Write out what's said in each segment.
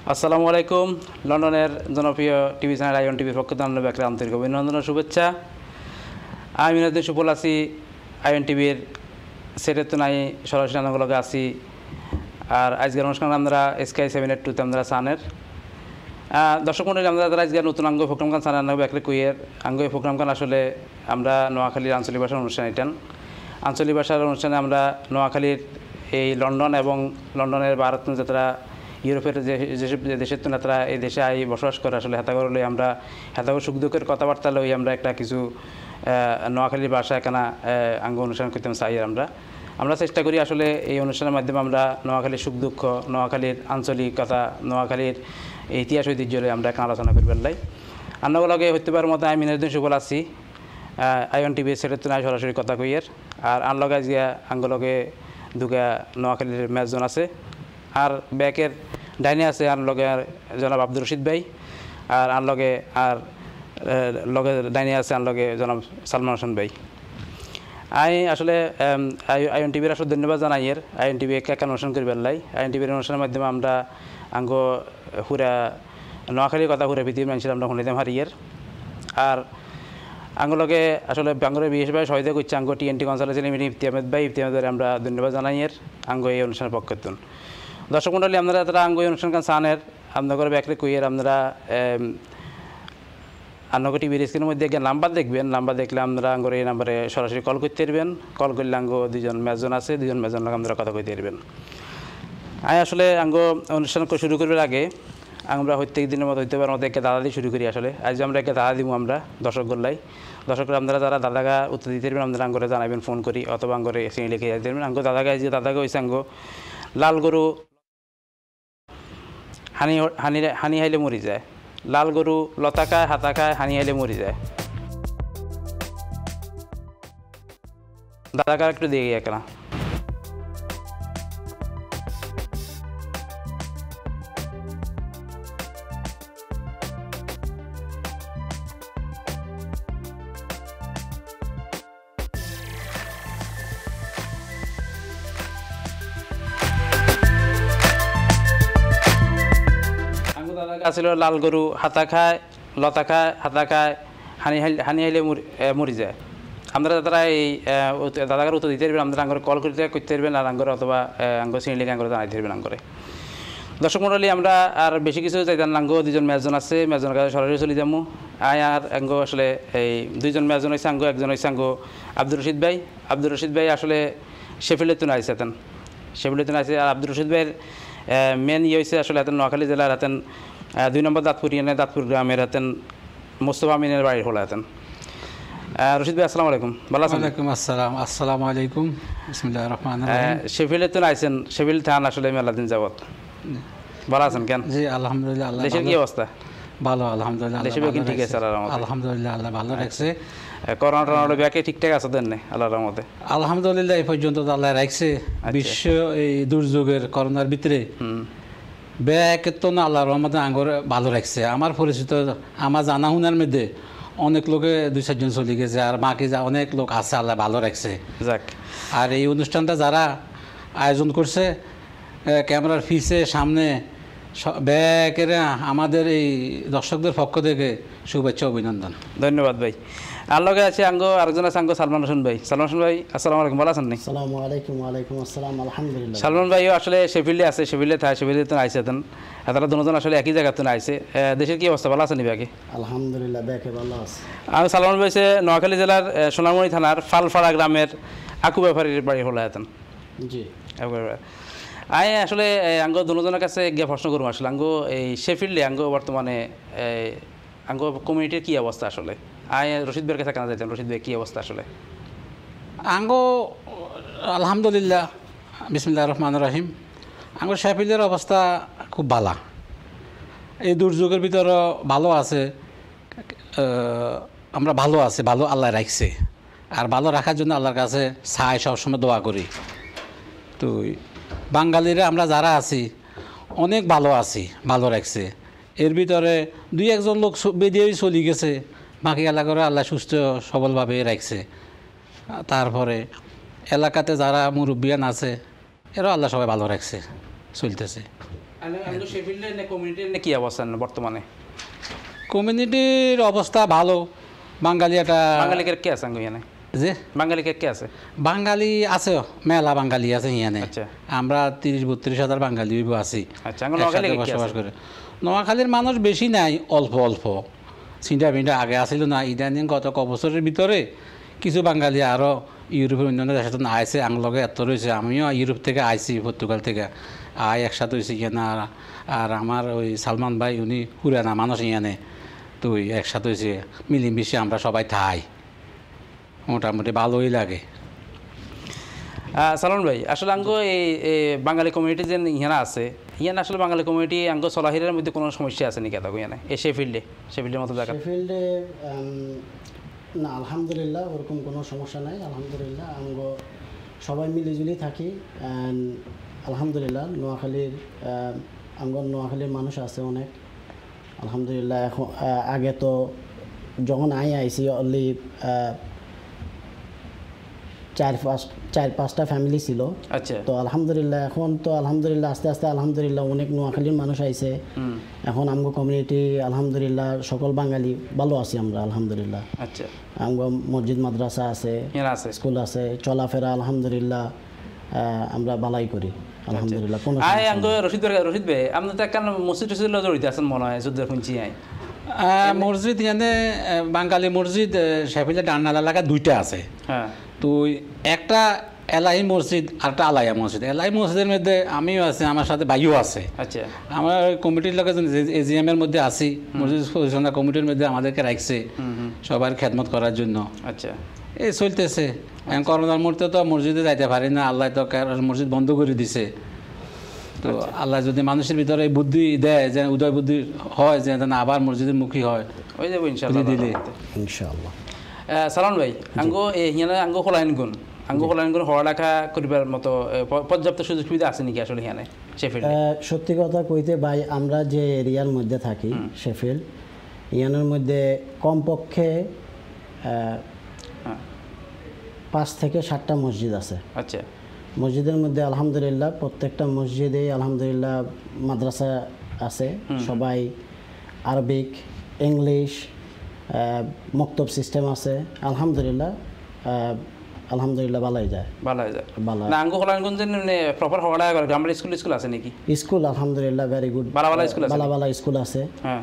আসসালামু আলাইকুম। লন্ডনের জনপ্রিয় টিভি চ্যানেল আইওন টিভির পক্ষ থেকে আপনাদের একটা আন্তরিক অভিনন্দন ও শুভেচ্ছা। আমি মিনাজুদ্দিন সুফল আছি আইওন টিভির সেটের তো নাই সরাসরি আনন্দগুলোকে আছি। আর আজকের অনুষ্ঠান আমরা স্কাই 782 আমরা সানের দর্শক মন্ডলী আমরা যারা আজকে নতুন আঙ্গ প্রোগ্রাম কান সান আনবো একলে কুইয়ের আঙ্গ প্রোগ্রাম কান আসলে আমরা নোয়াখালীর আঞ্চলিক ভাষার অনুষ্ঠান এটান আঞ্চলিক ভাষার অনুষ্ঠানে আমরা নোয়াখালীর এই লন্ডন এবং লন্ডনের ভারত যাত্রা ইউরোপের যেসব দেশের তো নেতারা এই দেশে আই বসবাস করে আসলে হেতাগর লই আমরা হেতাগর সুখ দুঃখের কথাবার্তা লই আমরা একটা কিছু নোয়াখালীর ভাষা এখানে আঙ্গ অনুষ্ঠান করতে চাই। আমরা চেষ্টা করি আসলে এই অনুষ্ঠানের মাধ্যমে আমরা নোয়াখালীর সুখ দুঃখ, নোয়াখালীর আঞ্চলিকতা, নোয়াখালীর ইতিহাস ঐতিহ্য আমরা এখানে আলোচনা করবার লাই। আন্নাগুলোকে হইতে পারার মতো আমি মিনাজুদ্দিন সুফল আছি আইওন টিভি সেটের তো নাই সরাসরি কথা কইয়ের। আর আনলগে আজকে আঙ্গলকে দুগা নোয়াখালীর ম্যাচজন আছে আর ব্যাকের ডাইনে আছে আর লগে জনাব আব্দুর রশিদ ভাই আর লগে লগে ডাইনে আছে লগে জনাব সালমান হোসেন ভাই। আসলে আইওন টিভির আসলে ধন্যবাদ জানাই এর আইওন টিভি একা অনুষ্ঠান করি বেলাই আইওন টিভির অনুষ্ঠানের মাধ্যমে আমরা আঙ্গ পুরা নোয়াখালীর কথা পুরা পৃথিবীর মানুষের আমরা শুনিতাম হারিয়ের। আর আঙ্গলকে আসলে বাঙ্গলের বিশেষ ভাই সহায়তা করছে আঙ্গ টিএনটি কনসালটেন্সি লিমিটেড ইফতিয়ামেদ ভাই আমরা ধন্যবাদ জানাই এর আঙ্গ এই অনুষ্ঠানের পক্ষতুন। দর্শক মন্ডলী আপনারা তারা আঙ্গ অনুষ্ঠান কান সানের আপনাদের ব্যাকরে কুইয়ের আপনারা আন্নগো টিভির স্ক্রিনের মধ্যে একটা নাম্বার দেখবেন, নাম্বার দেখলে আপনারা আঙ্গর এই নাম্বারে সরাসরি কল করতে পারবেন। কল করলে আঙ্গ দুজন ম্যাচজন আছে, দুজন ম্যাচজন লোক আপনারা কথা কইতে পারবেন। আসলে আঙ্গ অনুষ্ঠান শুরু করবার আগে আমরা প্রত্যেক দিনের মতো হইতে পারার মতো একটা দাদা দিয়ে শুরু করি। আসলে আজ আমরা একটা দাদা দিব আমরা দর্শকগুলাই আপনারা যারা দাদাগা উত্তর দিতে পারবেন আপনারা আঙ্গরে জানাবেন ফোন করি অথবা আঙ্গরে এসে লিখে যাইতে পারবেন। আঙ্গ দাদাগা যে দাদাগা হয়েছে আঙ্গ লাল গরু হানি হাইলে মরি যায়, লাল গরু লতা খায় হাতা খায় হানি হাইলে মরি যায়। দাদাগা একটু দিয়ে গিয়ে কেনা ছিল লাল গরু হাতা খায় লতা খায় হাতা খায় হানি হাইলে মরি যায়। আমরা তারা এই দাদাগার উত্তর দিতে পারবেন, আপনারা আঙ্গরে কল করতে পারবেন আর আঙ্গরে অথবা আঙ্গ সিনিলিকে আঙ্গরে জানাইতে পারবেন আঙ্গরে। দর্শক মন্ডলী আমরা আর বেশি কিছু চাইতাম আঙ্গ দুজন ম্যাচজন আছে, ম্যাচজনের কাছে সরাসরি চলে যাবো। আর আঙ্গ আসলে এই দুইজন ম্যাচজন হয়েছে আঙ্গ একজন হয়েছে আঙ্গ আব্দুর রশিদ ভাই আসলে শেফিল্ডের তো আইসে হেতেন আছে। আর আব্দুর রশিদ ভাইয়ের মেন হয়েছে আসলে হাতেন নোয়াখালী জেলার হাতেন 2 নম্বর দাঁতপুর ইউনিয়নের দাঁতপুর গ্রামের হাতেন মোস্তফা আমিনের বাড়ির হলো হাতেন। রশিদ ভাই আসসালামু আলাইকুম, ভালো আছেন? ওয়ালাইকুম আসসালাম। আসসালামু আলাইকুম, বিসমিল্লাহির রহমানির রহিম। শেফিল্ডে তো আইছেন, শেফিল্ড থান আসলে মেলা দিন যাবত, ভালো আছেন কেন? জি আলহামদুলিল্লাহ। আল্লাহ দেশের কি অবস্থা? ভালো আলহামদুলিল্লাহ। দেশে বেকিন ঠিক আছে আলহামদুলিল্লাহ, আল্লাহ ভালো রাখছে। করোনা টরোনা ব্যাকে ঠিকঠাক আছে দেন নাই আল্লাহর রহমতে? আলহামদুলিল্লাহ এই পর্যন্ত আল্লাহ রাখছে। বিশ্ব এই দুর্যোগের করোনার ভিতরে ব্যাকের তো না আল্লাহর রহমতে আঙ্গরে ভালো রাখছে। আমার পরিচিত আমার জানা হুনার মধ্যে অনেক লোকে 2-4 জন চলে গেছে আর বাকি যা অনেক লোক আছে আল্লাহ ভালো রাখছে। যাক। আর এই অনুষ্ঠানটা যারা আয়োজন করছে ক্যামেরার পিছে সামনে ব্যাকের আমাদের এই দর্শকদের পক্ষ থেকে শুভেচ্ছা অভিনন্দন। ধন্যবাদ ভাই। আর লগে আছে আঙ্গ আরেকজন আছে আঙ্গ সালমান হোসেন ভাই। আসসালামু আলাইকুম, ভালো আছেন? আসসালামু আলাইকুম। ওয়ালাইকুম আসসালাম, আলহামদুলিল্লাহ। সালমান ভাইও আসলে শেফিল্ডে আছে, শেফিল্ডে তো আইসে তারা দুজন আসলে একই জায়গাতে আইসে। দেশের কি অবস্থা, ভালো আছেন ব্যাকে? আলহামদুলিল্লাহ ব্যাকে ভালো আছে। আমি সালমান ভাই নোয়াখালী জেলার সোনামণি থানার ফালফাড়া গ্রামের আকু ব্যাপারীর বাড়ি হলো হেতেন। জি আসলে আঙ্গ দুজনের কাছে গিয়ে প্রশ্ন করবো আসলে আঙ্গ এই শেফিল্ডে আঙ্গ বর্তমানে আঙ্গ কমিউনিটির কি অবস্থা আসলে? রশিদ ভাইয়ের কাছে কেনা যাইতেন, রশিদ ভাই কি অবস্থা আসলে? আঙ্গ আলহামদুলিল্লাহ, বিসমিল্লাহির রহমানির রহিম। আঙ্গ শেফিল্ডের অবস্থা খুব ভালো, এই দুর্যোগের ভিতরে ভালো আছে। আমরা ভালো আছে, ভালো আল্লাহ রাখছে। আর ভালো রাখার জন্য আল্লাহর কাছে চাই, সবসময় দোয়া করি। তো বাঙালিরা আমরা যারা আছি অনেক ভালো আছি, ভালো রাখছে। এর ভিতরে 2-1 লোক বেরিয়েই চলে গেছে, বাকি এলাকারে আল্লাহ সুস্থ সবলভাবে রাখছে। তারপরে এলাকাতে যারা মুরব্বিয়ান আছে এরাও আল্লাহ সবাই ভালো রাখছে, চলতেছে। আঙ্গো শেফিল্ডে কমিউনিটির কি অবস্থা বর্তমানে? কমিউনিটির অবস্থা ভালো। বাঙালি একটা বাঙালিকে কে আছে আঙ্গো এখানে? যে বাঙালিকে কে আছে? বাঙালি আছে, মেলা বাঙালি আছে এখানে। আচ্ছা, আমরা 30-32 হাজার বাঙালি আছি। আচ্ছা, আঙ্গো নোয়াখালী বসবাস করে। নোয়াখালীর মানুষ বেশি নাই, অল্প অল্প চিন্তা ভিন্টা আগে আসিল না। ইদানিং গত বছরের ভিতরে কিছু বাঙালি আরও ইউরোপের অন্যান্য দেশে আইসে, আংলগে এত রয়েছে। আমিও ইউরোপ থেকে আইসি, পর্তুগাল থেকে একসাথে হয়েছি এখানে। আর আমার ওই সালমান ভাই উনি পুরানা মানুষ এখানে, তো একসাথে হয়েছে, মিলিমিশে আমরা সবাই থাই, মোটামুটি ভালোই লাগে। সালমান ভাই, আসলে আঙ্গো এই বাঙালি কমিউনিটি যে ইহানা আছে, ইয়ান আসলে বাঙালি কমিউনিটি আঙ্গো চলাহিরের মধ্যে কোনো সমস্যা আছে নাকি? এত ইয়ানে এই শেফিল্ডের মতো জায়গা? শেফিল্ডে না, আলহামদুলিল্লাহ ওরকম কোনো সমস্যা নাই। আলহামদুলিল্লাহ আঙ্গো সবাই মিলিজুলি থাকি। আলহামদুলিল্লাহ নোয়াখালীর মানুষ আছে অনেক, আলহামদুলিল্লাহ। এখন আগে তো যখন আইসি অনলি 4-5টা ফ্যামিলি ছিল। আচ্ছা, তো আলহামদুলিল্লাহ এখন তো আলহামদুলিল্লাহ আস্তে আস্তে আলহামদুলিল্লাহ অনেক নোয়াখালীর মানুষ আইছে। এখন আমগো কমিউনিটি আলহামদুলিল্লাহ সকল বাঙালি ভালো আছি আমরা, আলহামদুলিল্লাহ। আচ্ছা, আমগো মসজিদ মাদ্রাসা আছে, স্কুল আছে, চলাফেরা আলহামদুলিল্লাহ আমরা বালাই করি, আলহামদুলিল্লাহ। কোনো রশিদ ভাই, আপনি তো একটা মসজিদ জড়িত আছেন মনে হয়, যুদ্ধের শুনছি। মসজিদ এখানে বাঙালি মসজিদ শেফিল্ডে ডান্নাল এলাকা 2টা আছে। হ্যাঁ, তো একটা এলাহি মসজিদ আর একটা আলাইয়া মসজিদ। এলাহি মসজিদের মধ্যে আমিও আছি, আমার সাথে ভাইও আছে। আচ্ছা, আমার কমিটির লোক এজিএম এর মধ্যে আছি, মসজিদ পরিচালনা কমিটির মধ্যে আমাদেরকে রাখছে সবার খেদমত করার জন্য। আচ্ছা, এই চলতেছে। করোনার মুহূর্তে তো মসজিদে যাইতে পারি না, আল্লাহ তো মসজিদ বন্ধ করে দিছে। তো আল্লাহ যদি মানুষের ভিতরে বুদ্ধি দেয়, যে উদয় বুদ্ধি হয়, যে আবার মসজিদের মুখী হয়, ওই যাবো ইনশাআল্লাহ দিলে ইনশাআল্লাহ। সালাম ভাই, আঙ্গো খোলাইনগুন পড়ালেখা করিবার মতো পর্যাপ্ত সুযোগ সুবিধা আছে নাকি আসলে এখানে শেফিল্ড? সত্যি কথা কইতে ভাই, আমরা যে এরিয়ার মধ্যে থাকি শেফিল্ড, ইয়ানের মধ্যে কমপক্ষে 5 থেকে 7টা মসজিদ আছে। আচ্ছা, মসজিদের মধ্যে আলহামদুলিল্লাহ প্রত্যেকটা মসজিদেই আলহামদুলিল্লাহ মাদ্রাসা আছে। সবাই আরবিক, ইংলিশ, মক্তব সিস্টেম আছে। আলহামদুলিল্লাহ ভালোই যায়। না আঙ্গো খোলাইনগুন যে প্রপার হওয়াটা গ্রামার স্কুল আছে নাকি? স্কুল আলহামদুলিল্লাহ ভেরি গুড, বালা স্কুল আছে। হ্যাঁ,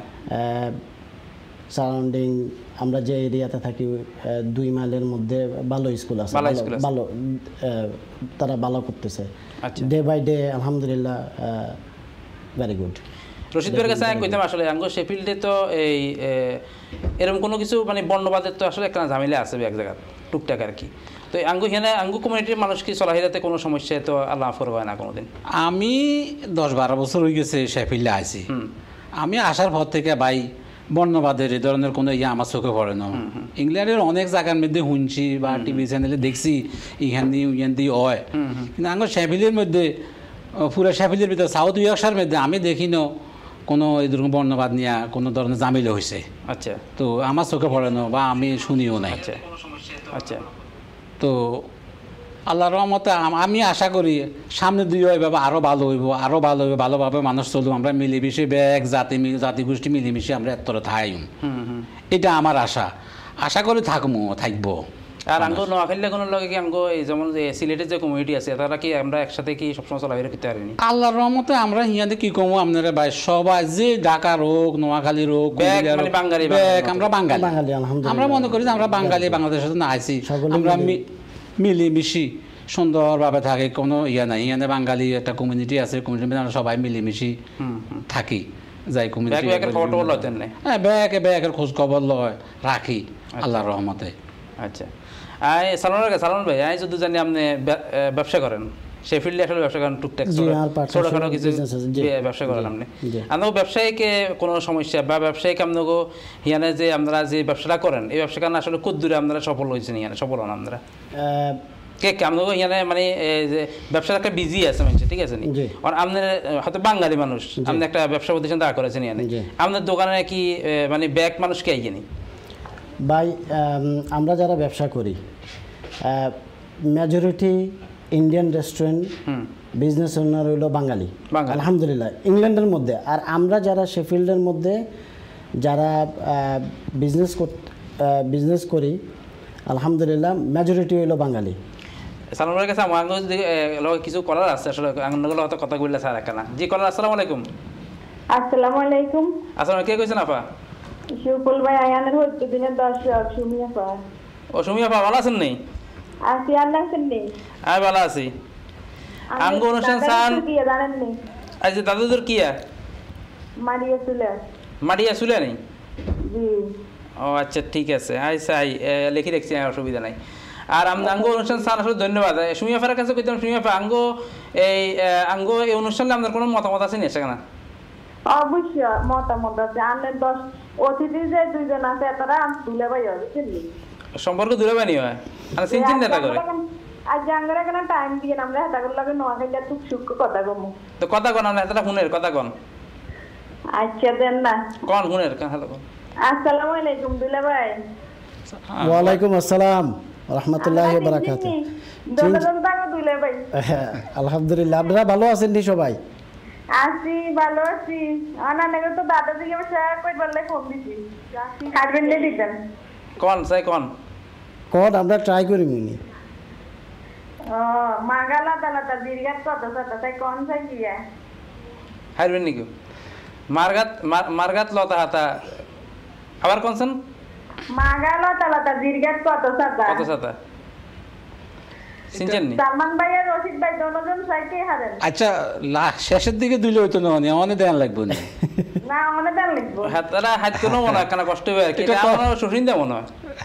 সারাউন্ডিং আমরা যে এরিয়াতে থাকি 2 মাইলের মধ্যে ভালো স্কুল আছে, ভালো তারা ভালো করতেছে ডে বাই ডে, আলহামদুলিল্লাহ ভেরি গুড। রশিদ ভাইয়ের কাছে আমি কইতাম, আসলে আঙ্গো শেফিল্ডে তো এই এরকম কোনো কিছু মানে বর্ণবাদের তো আসলে একটা ঝামেলা আছে এক জায়গায় টুকটাক আর কি। তো আঙ্গো কমিউনিটির মানুষ কি চলাফেরাতে কোনো সমস্যা তো আল্লাহ করবে না কোনোদিন? আমি 10-12 বছর হয়ে গেছে শেফিল্ডে আইছি। আমি আসার পর থেকে ভাই বর্ণবাদের এই ধরনের কোনো আমার চোখে পড়ে না। ইংল্যান্ডের অনেক জায়গার মধ্যে শুনছি বা টিভি চ্যানেলে দেখছি ইহান দিয়ে হয়, কিন্তু আঙ্গো শেফিল্ডের মধ্যে, পুরো শেফিল্ডের ভিতরে সাউথ ইয়র্কশায়ার মধ্যে আমি দেখি না কোনো এই ধরনের বর্ণবাদ নিয়ে কোনো ধরনের জামিলা হয়েছে। আচ্ছা, তো আমার চোখে পড়ে না বা আমি শুনিও নাই। আচ্ছা, তো আল্লাহর রহমতে আমি আশা করি সামনে এইভাবে আরও ভালো হইব, ভালোভাবে মানুষ চলব, আমরা মিলেমিশে জাতিগোষ্ঠী মিলেমিশে আমরা এতটা থাইম, এটা আমার আশা করি থাকবো। আর আঙ্গো নোয়াখালীতে কোনো লগে কি আঙ্গো এই যেমন যে সিলেটের যে কমিউনিটি আছে তারা কি আমরা একসাথে কি সবসময় চলাফেরা করতে পারিনি? আল্লাহর রহমতে আমরা হিয়াতে কি কমো আপনারা ভাই, সবাই যে ঢাকার হোক, নোয়াখালীর হোক, আমরা বাঙালি, আমরা মনে করি যে আমরা বাঙালি, বাংলাদেশের সাথে আইছি, আমরা মিলিমিশি সুন্দরভাবে থাকে, কোনো নাই। ইয়ানে বাঙালি একটা কমিউনিটি আছে, কমিউনিটির মধ্যে আমরা সবাই মিলিমিশি থাকি, যাই কমিউনিটি ব্যাগের খোঁজ খবর লয় রাখি আল্লাহর রহমতে। আচ্ছা, সালমান ভাই, আমি যদি জানি আপনি ব্যবসা করেন শেফিল্ডে, আসলে ব্যবসা করেন টুকটাক ছোটখাটো কিছু ব্যবসা করেন আপনি, আপনার ব্যবসায়ীকে কোনো সমস্যা বা ব্যবসায়িক আপনাকে হিয়ানে যে আপনারা যে ব্যবসাটা করেন এই ব্যবসা কারণে আসলে কত দূরে আপনারা সফল হয়েছেন, হিয়ানে সফল হন আপনারা কে আপনাকে হিয়ানে মানে যে ব্যবসাটা একটা বিজি আছে মানুষ, ঠিক আছে নি? আর আপনার হয়তো বাঙালি মানুষ, আপনি একটা ব্যবসা প্রতিষ্ঠান দাঁড় করেছেন, হিয়ানে আপনার দোকানে কি মানে ব্যাগ মানুষ কে আইনি? ভাই আমরা যারা ব্যবসা করি majority Indian restaurant business owner হইলো বাঙালি আলহামদুলিল্লাহ ইংল্যান্ডের মধ্যে। আর আমরা যারা শেফিল্ডের মধ্যে যারা বিজনেস করি আলহামদুলিল্লাহ মেজরিটি হইলো বাঙালি। সালামের কাছে আমার কিছু কলার আছে আসলে আঙ্গুলো হয়তো কথা বললে স্যার একটা না। জি কলার আসসালামু আলাইকুম। আসসালামু আলাইকুম। আসসালাম, কে কইছেন আপা? শিবপুল ভাই আয়ানের হচ্ছে দিনের দর্শক সুমি আপা। ও সুমি আপা ভালো আছেন নি? আছি, আল্লাহ আছেন নি? আমি ভালো আছি। আঙ্গো অনুষ্ঠান সান কি জানেন নি? আজ দাদুদের কিয়া মারিয়া চলে মারিয়া চলে নেই? জি। ও আচ্ছা ঠিক আছে, আচ্ছা লিখে রাখছি, অসুবিধা নাই। আর আঙ্গো অনুষ্ঠান সান আসলে ধন্যবাদ। সুমি আপার কাছে কইতাম, সুমি আপা আঙ্গো এই অনুষ্ঠানে আপনার কোনো মতামত আছে নি সেখানে? অবশ্যই মতামত আছে। আনলে 10 অতিথি যে দুইজন আছে তারা দুলে ভাই বুঝছেন নি? সম্পর্ক দূরে বানি হয় আর সিনচিন নেতা করে। আজ জাঙ্গরা কেন টাইম দিয়ে আমরা হাতা করে লাগে নোয়াখালী খুব সুখ কথা কমু। তো কথা কোন না এটা হুনের কথা কোন। আচ্ছা দেন না কোন হুনের হ্যালো কোন। আসসালামু আলাইকুম দুলে ভাই। ওয়া আলাইকুম আসসালাম রাহমাতুল্লাহি ওয়া বারাকাতুহু। দুলে ভাই আলহামদুলিল্লাহ, আপনারা ভালো আছেন নি সবাই? আছি, ভালো আছি। আনানে তো দাদা দিকে শেয়ার কই বললে ফোন দিছি। কাটবেন দে দিতেন। কোন সাই কোন আমরা ট্রাই করি মিনি। মাগালা দালাতা দীর্ঘাত কত কত তাই কোন সাই কিয়া হারবেন নিকো মার্গাত লতা হাতা আবার কোনছেন মাগালা দালাতা দীর্ঘাত কত সাতা সিনচেন নি? সালমান ভাই আর রশিদ ভাই দুজন সাইকে হারেন। আচ্ছা শেষের দিকে দিলে হইতো না, অনেক দেন লাগবে না। না অনেক দেন লাগবে। হাতরা হাত কোনো মনে কেন কষ্ট হবে কি এটা আমরা শুনিন দেব না।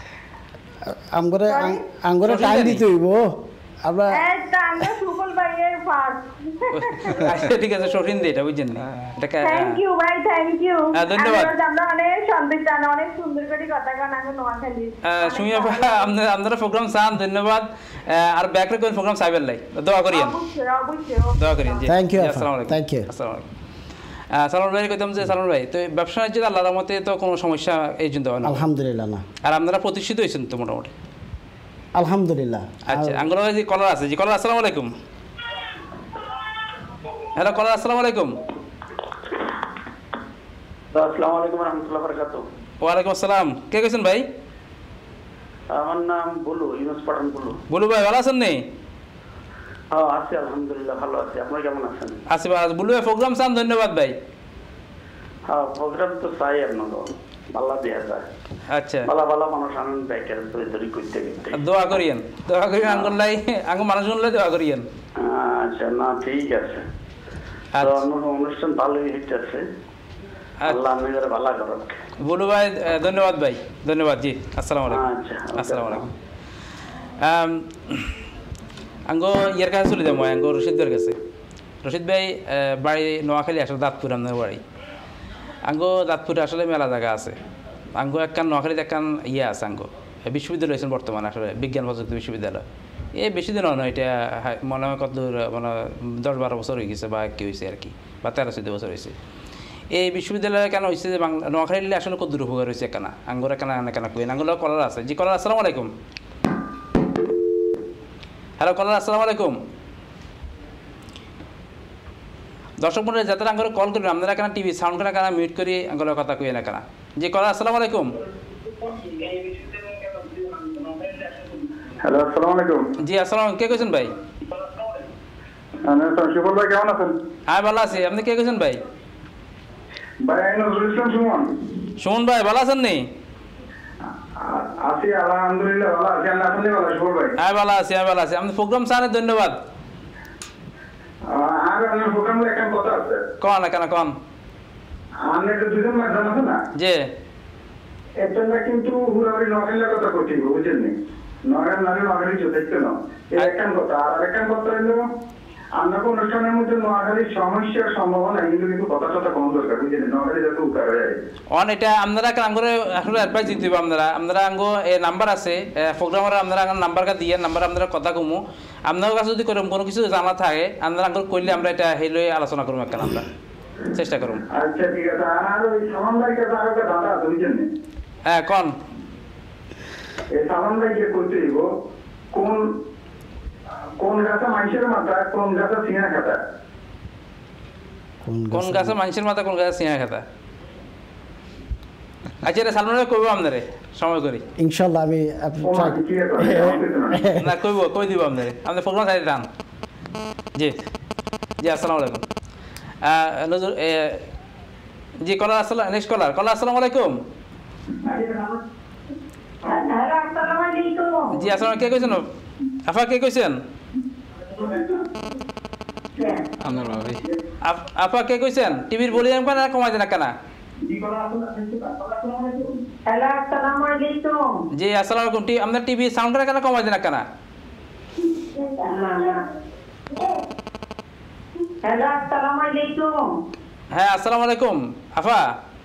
আমগরে টাইম দিতে হইব। আমরা এটা আমরা সুবল ভাইয়ের ফার্স্ট। আচ্ছা ঠিক আছে শুনিন দে এটা বুঝছেন না। এটা থ্যাংক ইউ ভাই, থ্যাংক ইউ। ধন্যবাদ। আমরা অনেক সন্তুষ্ট, অনেক সুন্দর করে কথা কান আগে নোয়াখালী। সুমিয়া আপনারা প্রোগ্রাম চান, ধন্যবাদ। আর ব্যাকরে কোন প্রোগ্রাম চাইবেন লাই দোয়া করিয়েন। অবশ্যই দোয়া করিয়েন। জি থ্যাংক ইউ আসসালামু আলাইকুম। Thank you. আসসালামু আলাইকুম। সালমান ভাই কইতাম যে সালমান ভাই তো ব্যবসা বাণিজ্য আল্লাহর রহমতে তো কোনো সমস্যা এই জন্য হয় না আলহামদুলিল্লাহ না। আর আপনারা প্রতিষ্ঠিত হয়েছেন তো মোটামুটি? আলহামদুলিল্লাহ। আচ্ছা আঙ্গুল যে কলার আছে, জি কলার আসসালামু আলাইকুম। হ্যালো কলার আসসালামু আলাইকুম। আসসালামু আলাইকুম ওয়া রাহমাতুল্লাহি ওয়া বারাকাতুহু। ওয়া আলাইকুম আসসালাম, কে কইছেন ভাই? আমার নাম বুলু, ইউনুস পাঠান বুলু। বুলু ভাই ভালো আছেন নি? হ্যাঁ আছি আলহামদুলিল্লাহ, ভালো আছি। আপনি কেমন আছেন? আছি ভাই। বুলু ভাই প্রোগ্রাম চান, ধন্যবাদ ভাই। হ্যাঁ প্রোগ্রাম তো চাই আপনাকে, ভালো দেয়া যায়। আচ্ছা ভালো ভালো মানুষ আনন্দ ব্যাকের তৈরি করতে গেতে দোয়া করিয়েন, দোয়া করিয়েন আঙ্গুল লাই আঙ্গুল মানুষ শুনলে দোয়া করিয়েন। আচ্ছা না ঠিক আছে। তো অনুষ্ঠান ভালোই হইতেছে, আল্লাহ আপনাদের ভালো করুক। বুলু ভাই ধন্যবাদ ভাই, ধন্যবাদ। জি আসসালামু আলাইকুম। আচ্ছা আসসালামু আলাইকুম। আঙ্গো ইয়ার কাছে চলে যাবো, আঙ্গো রশিদের কাছে। রশিদ ভাই বাড়ি নোয়াখালী, আসলে দাঁতপুর আপনার বাড়ি। আঙ্গো দাঁতপুরে আসলে মেলা জায়গা আছে। আঙ্গো একখান নোয়াখালীতে একখান ইয়ে আছে, আঙ্গো বিশ্ববিদ্যালয় হয়েছেন বর্তমানে, আসলে বিজ্ঞান প্রযুক্তি বিশ্ববিদ্যালয়। এই বেশি দিন হয় না, এটা মনে হয় কত মানে 10-12 বছর হয়ে গেছে বা কি হয়েছে আর কি, বা 13-14 বছর হয়েছে। এই বিশ্ববিদ্যালয় কেন হয়েছে যে নোয়াখালী আসলে কত দূর উপকার হয়েছে কেনা আঙ্গুরা কেনা কেনা কুইন আঙ্গুলো কলার আছে। জি কলার আসসালামু আলাইকুম। হ্যালো কলার আসসালামু আলাইকুম। দর্শক মন্ডলী যাতে আঙ্গুলো কল করবেন, আপনারা কেন টিভি সাউন্ড কেনা কেনা মিউট করি আঙ্গুলো কথা কুই না কেনা। জি কলার আসসালামু আলাইকুম। হ্যালো আসসালামু আলাইকুম। জি আসসালাম, কে কইছেন ভাই? আমি সুবল ভাই, কেমন আছেন? হ্যাঁ ভালো আছি, আপনি কে কইছেন ভাই? ভাই আমি নজরুল ইসলাম সুমন। সুমন ভাই ভালো আছেন নি? আছি আলহামদুলিল্লাহ, ভালো আছি। আপনি আছেন ভালো সুবল ভাই? হ্যাঁ ভালো আছি, আমি ভালো আছি। আপনি প্রোগ্রাম চান, ধন্যবাদ। আর আপনার প্রোগ্রামে একটা কথা আছে। কোন না কেন কোন? আমাদের তো দুজন মাধ্যম আছে না? জি এটা না কিন্তু হুরারি নোয়াখালীর কথা কইছি, বুঝছেন নি? নোয়াখালী যথেষ্ট না, এই একটা কথা। আর একটা কথা হলো আমরা অনুষ্ঠানের মধ্যে নোয়াখালীর সমস্যার সম্ভাবনা এগুলো কিন্তু কথা কথা কম দরকার, বুঝছেন? নোয়াখালী যাতে উপকার হয়ে যায় অন এটা আপনারা আঙ্গুরে আসলে অ্যাডভাইস দিতে হবে। আপনারা আঙ্গো নাম্বার আছে প্রোগ্রামের, আপনারা নাম্বারটা দিয়ে নাম্বার আপনারা কথা কমু। আপনার কাছে যদি কোনো কিছু জানা থাকে আপনারা আঙ্গুর করলে আমরা এটা হেলে আলোচনা করবো একটা, আমরা চেষ্টা করুন। আচ্ছা ঠিক আছে। আর ওই সামান ভাই কাছে আরো একটা ধাঁধা আছে, বুঝছেন? হ্যাঁ কোন? এই সামান ভাইকে করতে দিব কোন কোন গাছে মানুষের মাথা, কোন গাছে সিনা খাতা? কোন গাছে মানুষের মাথা, কোন গাছে সিনা খাতা? আচ্ছা এটা সালমান ভাই কইব আপনারে সময় করি ইনশাআল্লাহ আমি না কই দিব আপনারে, আপনি প্রোগ্রাম সাইডে যান। জি জি আসসালামু আলাইকুম। নজর জি কলার আসসালাম, নেক্সট কলার আসসালামু আলাইকুম। জি আসসালাম, কে কইছেন? আফা কে কইছেন? আপা কে কইছেন? টিভির ভলিউম কেন কমাই দেন কেন? হ্যালো আসসালামু আলাইকুম। জি আসসালামু আলাইকুম। আপনার টিভি সাউন্ডটা কেন কমাই দেন কেন? হ্যালো আসসালামু আলাইকুম। হ্যাঁ আসসালামু আলাইকুম আফা।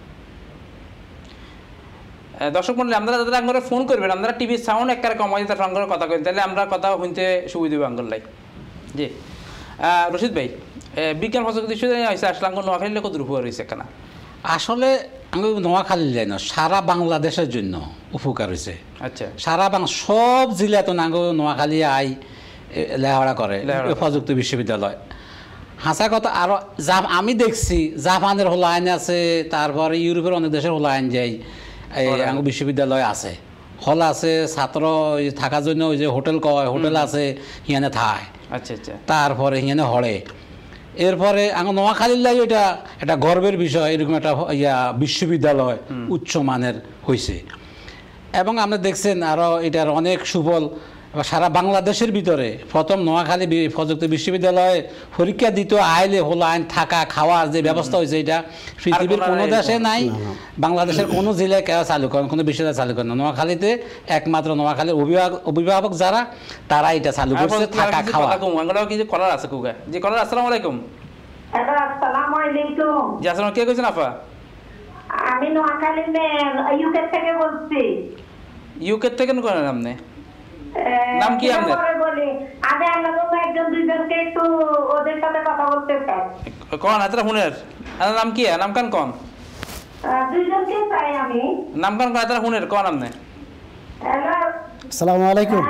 দর্শক মন্ডলী, আপনারা যাদের আঙ্গরে ফোন করবেন আপনারা টিভির সাউন্ড একবারে কমাই দিতে আঙ্গরে কথা কইন, তাহলে আমরা কথা শুনতে সুবিধা হবে আঙ্গল লাই। জি রশিদ ভাই, বিজ্ঞান প্রযুক্তি হয়েছে আসলে আঙ্গর নোয়াখালী কত উপকার হয়েছে কেন? আসলে আমি নোয়াখালী যাই না, সারা বাংলাদেশের জন্য উপকার হয়েছে। আচ্ছা সারা সব জেলা তো নাঙ্গ নোয়াখালী আই লেখাপড়া করে প্রযুক্তি বিশ্ববিদ্যালয়। হাসা কথা। আরও আমি দেখছি জাপানের হলো আইন আছে, তারপরে ইউরোপের অনেক দেশের হলো আইন যাই আঙ্গ বিশ্ববিদ্যালয় আছে, হল আছে, ছাত্র থাকার জন্য ওই যে হোটেল আছে হিয়ানে থায়। আচ্ছা আচ্ছা। তারপরে হিয়ানে হরে। এরপরে আঙ্গ নোয়াখালীর লাগে এটা একটা গর্বের বিষয়, এরকম একটা বিশ্ববিদ্যালয় উচ্চ মানের হয়েছে। এবং আপনি দেখছেন আরও এটার অনেক সুফল সারা বাংলাদেশের ভিতরে। প্রথম নোয়াখালী প্রযুক্তি বিশ্ববিদ্যালয়ে পরীক্ষা দিতে আইলে হলো আইন থাকা খাওয়ার যে ব্যবস্থা হয়েছে, এটা পৃথিবীর কোনো দেশে নাই, বাংলাদেশের কোনো জেলায় কেউ চালু করেন, কোনো বিশ্ববিদ্যালয় চালু করেন না। নোয়াখালীতে একমাত্র নোয়াখালীর অভিভাবক যারা তারা এটা চালু করছে, থাকা খাওয়া। কিছু কলার আছে কুগা। জি কলার আসসালামু আলাইকুম। হ্যালো আসসালামু আলাইকুম। জি আসসালাম, কে কইছেন আপা? আমি নোয়াখালী ইউকে থেকে বলছি। ইউকে থেকে করেন আপনি? নাম কি আপনার? আমি আপনাদের একজন দুইজনকে একটু ওদের সাথে কথা বলতে চাই। কোন হাতরা হুনের নাম কি? নাম কান কোন? দুইজনকে চাই আমি। নাম কান কোন হাতরা হুনের কোন আপনি? হ্যালো আসসালামু আলাইকুম।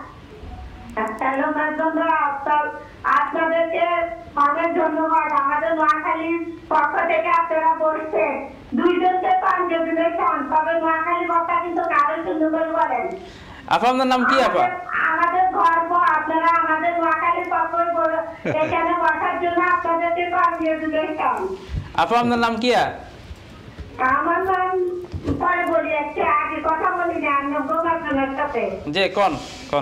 হ্যালো মানবন্ধুরা, আপনাদেরকে অনেক ধন্যবাদ। আমাদের নোয়াখালীর পক্ষ থেকে আপনারা বলছেন দুইজনকে কনগ্রেচুলেশন। তবে নোয়াখালী কথা কিন্তু কারো শুনতে বলেন। আপা আপনার নাম কি? আপা আমাদের গর্ব, আপনারা আমাদের নোয়াখালীর পক্ষ এখানে বসার জন্য আপনাদেরকে কনগ্রেচুলেশন। আপা আপনার নাম কি? আমার নাম পরে বলি, একটা আগে কথা বলি না আপনার সাথে। জি কোন কোন?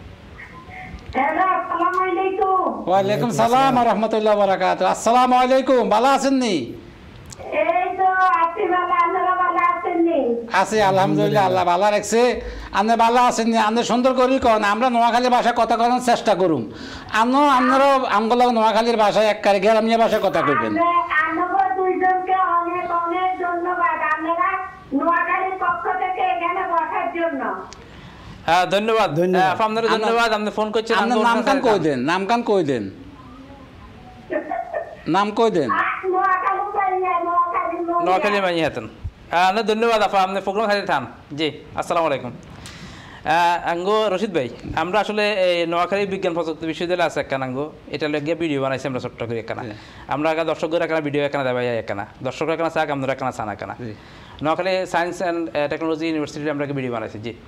হ্যালো আসসালামু আলাইকুম। ওয়ালাইকুম সালাম ওয়া রাহমাতুল্লাহি ওয়া বারাকাতুহু। আসসালামু আলাইকুম। ভালো আছেন নি? এই তো আছি ভালো, আপনারা ভালো আছেন নি? আছি আলহামদুলিল্লাহ, আল্লাহ ভালো রাখছে। আপনি ভালো আছেন নি? আপনি সুন্দর করি কন, আমরা নোয়াখালী ভাষায় কথা করার চেষ্টা করুম। আপনারাও আমগুলো নোয়াখালীর ভাষায় এক কারে গ্রামীয় ভাষায় কথা কইবেন। আপনাদের দুইজনকে অনেক অনেক ধন্যবাদ, আপনারা নোয়াখালীর পক্ষ থেকে এখানে বসার জন্য। হ্যাঁ ধন্যবাদ আপনাদের, ধন্যবাদ। আপনি ফোন করছেন। আপনার নাম কান কই দেন, নাম কান কই দেন, নাম কই দেন? নোয়াখালী মাই হাতেন। না ধন্যবাদ আপা, আপনি প্রোগ্রাম সাথে থান। জি আসসালামু আলাইকুম। আঙ্গো রশিদ ভাই, আমরা আসলে নোয়াখালী বিজ্ঞান প্রযুক্তি বিশ্ববিদ্যালয় আছে একখান আঙ্গো, এটা লগে ভিডিও বানাইছি আমরা ছোট্ট করে একখানা। আমরা দর্শকদের একখানা ভিডিও একখানা দেবাই একখানা, দর্শকরা একখানা চাক, আমরা একখানা চান একখানা। Noakhali science and technology university আমরা ভিডিও বানাইছি। জি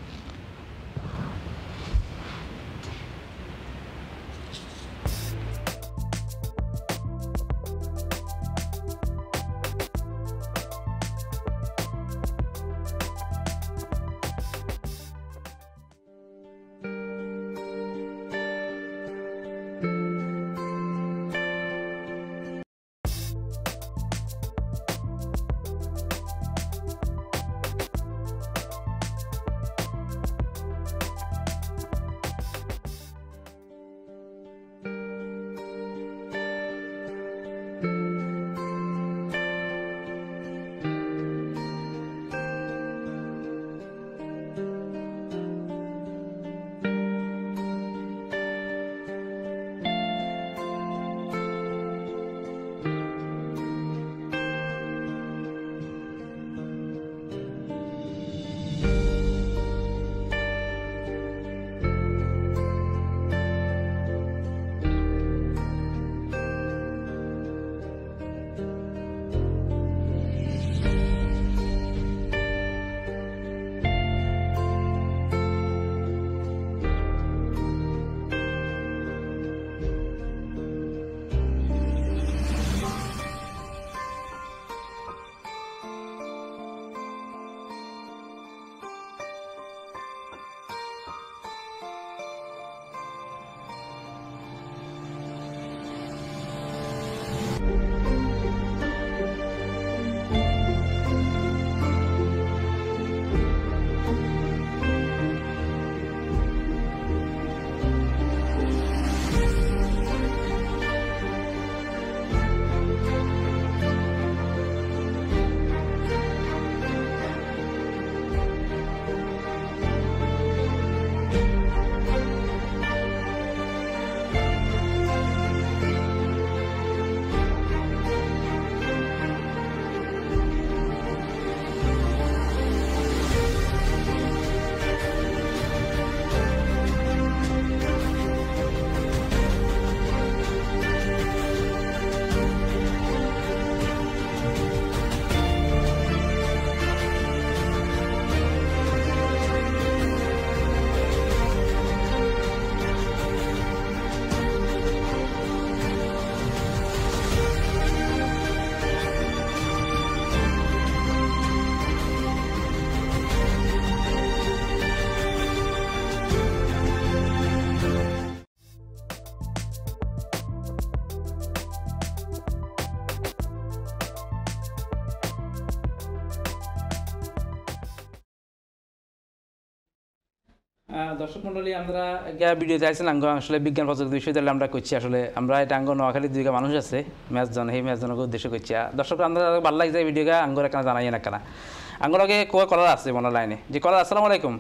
দর্শক মন্ডলী, আমরা ভিডিও চাইছেন আঙ্গ আসলে বিজ্ঞান প্রযুক্তি বিশ্ববিদ্যালয়ে আমরা করছি। আসলে আমরা এটা আঙ্গ নোয়াখালী দুইটা মানুষ আছে ম্যাচজন, সেই ম্যাচজনকে উদ্দেশ্য করছি। দর্শক আমরা ভালো লাগছে ভিডিওটা আঙ্গর কেন জানাই না কেনা আঙ্গলকে কোয়া কলার আছে মনে লাইনে যে কলার। আসসালামু আলাইকুম।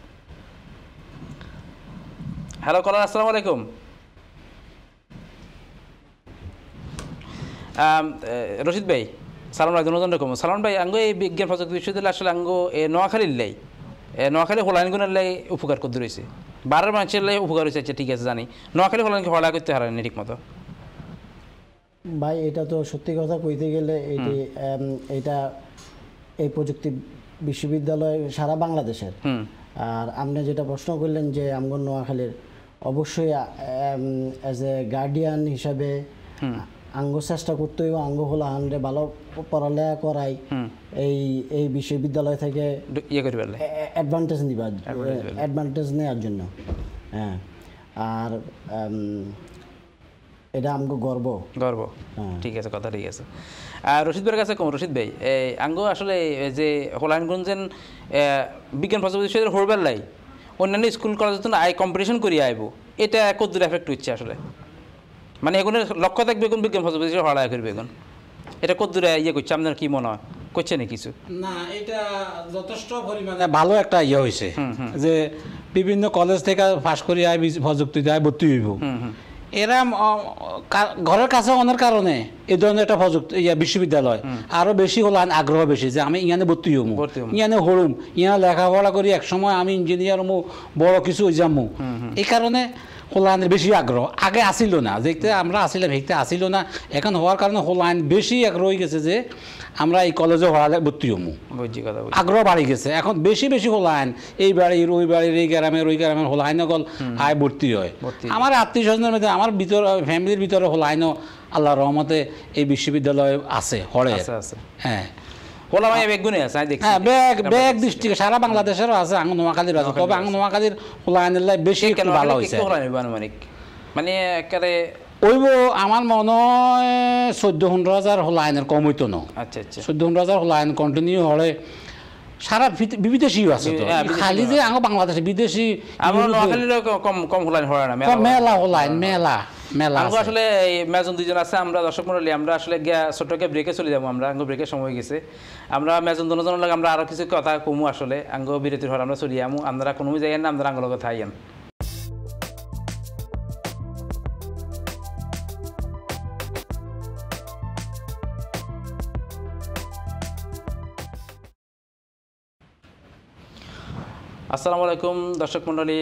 হ্যালো কলার, আসসালামু আলাইকুম। রশিদ ভাই সালাম আলাইকুম। রকম সালাম ভাই, আঙ্গ এই বিজ্ঞান প্রযুক্তি বিশ্ববিদ্যালয় আসলে আঙ্গ নোয়াখালীর লাই নোয়াখালী হোলাইনগুনের লাই উপকার করতে রয়েছে, বারের মানুষের লাই উপকার হয়েছে। আচ্ছা ঠিক আছে, জানি নোয়াখালী হোলাইনকে হলা করতে হারানি ঠিক মতো। ভাই এটা তো সত্যি কথা কইতে গেলে এটা এই প্রযুক্তি বিশ্ববিদ্যালয় সারা বাংলাদেশের। আর আপনি যেটা প্রশ্ন করলেন যে আমগর নোয়াখালীর, অবশ্যই অ্যাজ এ গার্ডিয়ান হিসাবে আঙ্গ চেষ্টা করতে হইব আঙ্গ হলা হানরে ভালো পড়ালেখা করাই এই বিশ্ববিদ্যালয় থেকে ইয়ে করবে অ্যাডভান্টেজ নেওয়ার জন্য। হ্যাঁ, আর এটা আমগো গর্ব। ঠিক আছে, কথা ঠিক আছে। রশিদ ভাইয়ের কাছে কম। রশিদ ভাই, আঙ্গ আসলে যে হোলাইনগঞ্জেন বিজ্ঞান প্রযুক্তি বিশ্ববিদ্যালয় হরবার লাই অন্যান্য স্কুল কলেজের জন্য কম্পিটিশন করিয়ে আইব, এটা কতদূর এফেক্ট হচ্ছে আসলে? মানে এগুলো লক্ষ্য থাকবে কোন বিজ্ঞান প্রযুক্তি হড়াই করবে এখন, এটা কতদূর ইয়ে করছে আপনার কি মনে হয়? করছে না কিছু? না, এটা যথেষ্ট পরিমাণে ভালো একটা ইয়ে হয়েছে যে বিভিন্ন কলেজ থেকে পাশ করে আয় প্রযুক্তিতে আয় ভর্তি হইব। এরা ঘরের কাছে অনেক কারণে এই ধরনের একটা প্রযুক্তি বিশ্ববিদ্যালয় আরো বেশি হলো আগ্রহ বেশি যে আমি ইয়ানে ভর্তি হমু, ইয়ানে হরুম, ইয়ানে লেখাপড়া করি একসময় আমি ইঞ্জিনিয়ার হমু, বড় কিছু হয়ে যামু। এই কারণে হোলাইনের বেশি আগ্রহ আগে আসিল না, দেখতে আমরা আসিলাম হেঁটে আসিল না, এখন হওয়ার কারণে হোলাইন বেশি আগ্রহ হয়ে গেছে যে আমরা এই কলেজে হওয়ালে ভর্তি হমু, আগ্রহ বাড়ি গেছে। এখন বেশি বেশি হোলাইন এই বাড়ির ওই বাড়ির এই গ্রামের হোলাইন গল আয় ভর্তি হয়। আমার আত্মীয় স্বজনের মধ্যে আমার ভিতর ফ্যামিলির ভিতরে হোলাইনও আল্লাহ রহমতে এই বিশ্ববিদ্যালয় আছে হরে। হ্যাঁ, ডিস্ট্রিক্টে সারা বাংলাদেশেরও আছে, আঙ্গ নোয়াখালীর আছে, তবে আঙ্গ নোয়াখালীর হোলাইনের বেশি একটু ভালো হয়েছে। মানে ওইব আমার মনে হয় 14-15,000 হোলাইনের কম হইতো না। আচ্ছা আচ্ছা, 14-15,000 হোলাইন কন্টিনিউ হলে সারা বিদেশিও আছে তো, খালি যে আঙ্গ বাংলাদেশে বিদেশি কম হোলাইন হয় না, মেলা হোলাইন মেলা মেলা। আসলে এই ম্যাজন দুইজন আছে, আমরা দর্শক মন্ডলী আমরা আসলে ছোটকে ব্রেকে চলে যাবো, আমরা আঙ্গ ব্রেকের সময় গেছে, আমরা ম্যাজন দুজনের লাগে আমরা আরো কিছু কথা কমু আসলে আঙ্গ বিরতির হর আমরা চলে যাবো, আমরা কোনো যাই না, আমরা আঙ্গ লগে থাই। আসসালামু আলাইকুম দর্শক মন্ডলী,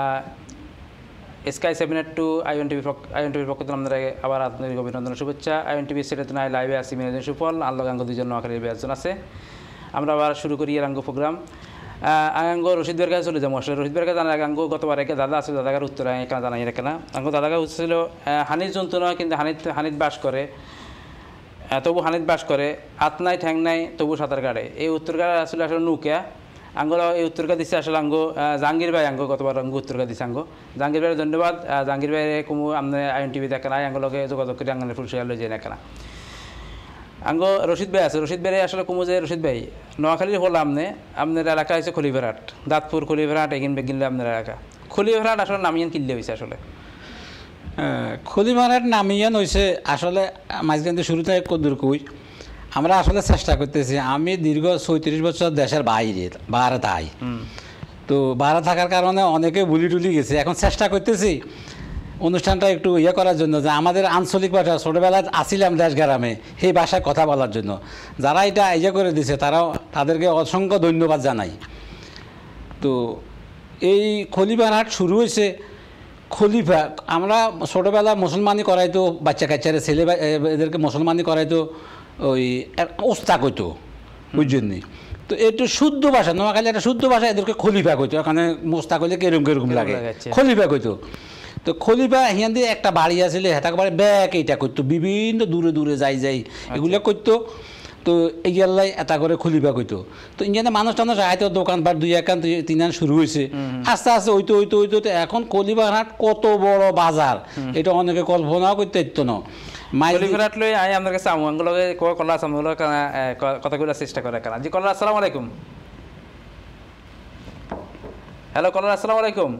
স্কাই 782 আইএন টিভির পক্ষ থেকে আপনাদের আবার আন্তরিক অভিনন্দন শুভেচ্ছা। আইএন টিভি সেটাতে নাই লাইভে আসি বিনোদন সুফল আল্লাহ আঙ্গ দুজন নোয়াখালীর ব্যাচজন আছে। আমরা আবার শুরু করি এর আঙ্গ প্রোগ্রাম। আঙ্গ রশিদ ভাইয়ের কাছে চলে যাবো। আসলে রশিদ ভাইয়ের কাছে জানার আগে আঙ্গ গতবার একে দাদা আছে, দাদাকার উত্তর এখানে জানাই রেখে না। আঙ্গ দাদাকার হচ্ছিল হানির জন্তু নয়, কিন্তু হানিত বাস করে, তবু হানিত বাস করে, হাত নাই ঠ্যাং নাই তবু সাঁতার কাটে। এই উত্তরকার আসলে আসলে নৌকা আঙ্গল এই উত্তরকা দিচ্ছে আসলে আঙ্গ জাহাঙ্গীর ভাই আঙ্গ গতবার আঙ্গ উত্তরকা দিচ্ছে আঙ্গ জাহাঙ্গীর ভাইয়ের ধন্যবাদ। জাহাঙ্গীর ভাইয়ের কোনো আপনার আইএন টিভি দেখা নাই, আঙ্গলকে যোগাযোগ করে আঙ্গলের ফুল শেয়ার লয়ে যায় না কেনা। আঙ্গ রশিদ ভাই আছে, রশিদ ভাই আসলে কমু যে রশিদ ভাই নোয়াখালীর হল আপনার এলাকা হচ্ছে খলিফারহাট, দাঁতপুর খলিফারহাট এগিন বেগিনলে আপনার এলাকা। খলিফারহাট আসলে নামিয়ান কিনলে হয়েছে আসলে খলিফারহাট নামিয়ান হয়েছে আসলে মাঝখান শুরুতে কদ্দুর কই আমরা আসলে চেষ্টা করতেছি। আমি দীর্ঘ 34 বছর দেশের বাইরে বাইরে তাই তো বাইরে থাকার কারণে অনেকে বুলি টুলি গেছে। এখন চেষ্টা করতেছি অনুষ্ঠানটা একটু ইয়ে করার জন্য যে আমাদের আঞ্চলিক ভাষা ছোটোবেলায় আসিলাম দেশ গ্রামে সেই ভাষায় কথা বলার জন্য। যারা এটা ইয়ে করে দিছে তাদেরকে অসংখ্য ধন্যবাদ জানাই। তো এই খলিফারহাট শুরু হয়েছে খলিফা, আমরা ছোটোবেলায় মুসলমানি করাইতো, বাচ্চা কাচ্চারে ছেলে এদেরকে মুসলমানি করাইতো, ওই ওস্তা কইতো বুঝছেন। তো একটু শুদ্ধ ভাষা, নোয়াখালী একটা শুদ্ধ ভাষা, এদেরকে খলিফা কইতো। এখানে মোস্তা কইলে কেরকম লাগে, খলিফা কইতো। তো খলিফা হিয়ান দিয়ে একটা বাড়ি আসলে হেতাকে বাড়ি ব্যাগ এইটা করতো, বিভিন্ন দূরে দূরে যাই এগুলো করতো। তো এইগুলাই এটা করে খলিফা কইতো। তো ইন্ডিয়াতে মানুষ টানুষ আয়তো দোকানপাট 2-3 শুরু হয়েছে, আস্তে আস্তে হইতো এখন খলিফারহাট কত বড় বাজার এটা অনেকে কল্পনাও করতে পারতো না। খলিফারহাট লই আই আমার কাছে আমগুলোকে কলা আমগুলো কথাগুলো চেষ্টা করে কেনা জি কলা। আসসালামু আলাইকুম। হ্যালো কলার, আসসালামু আলাইকুম।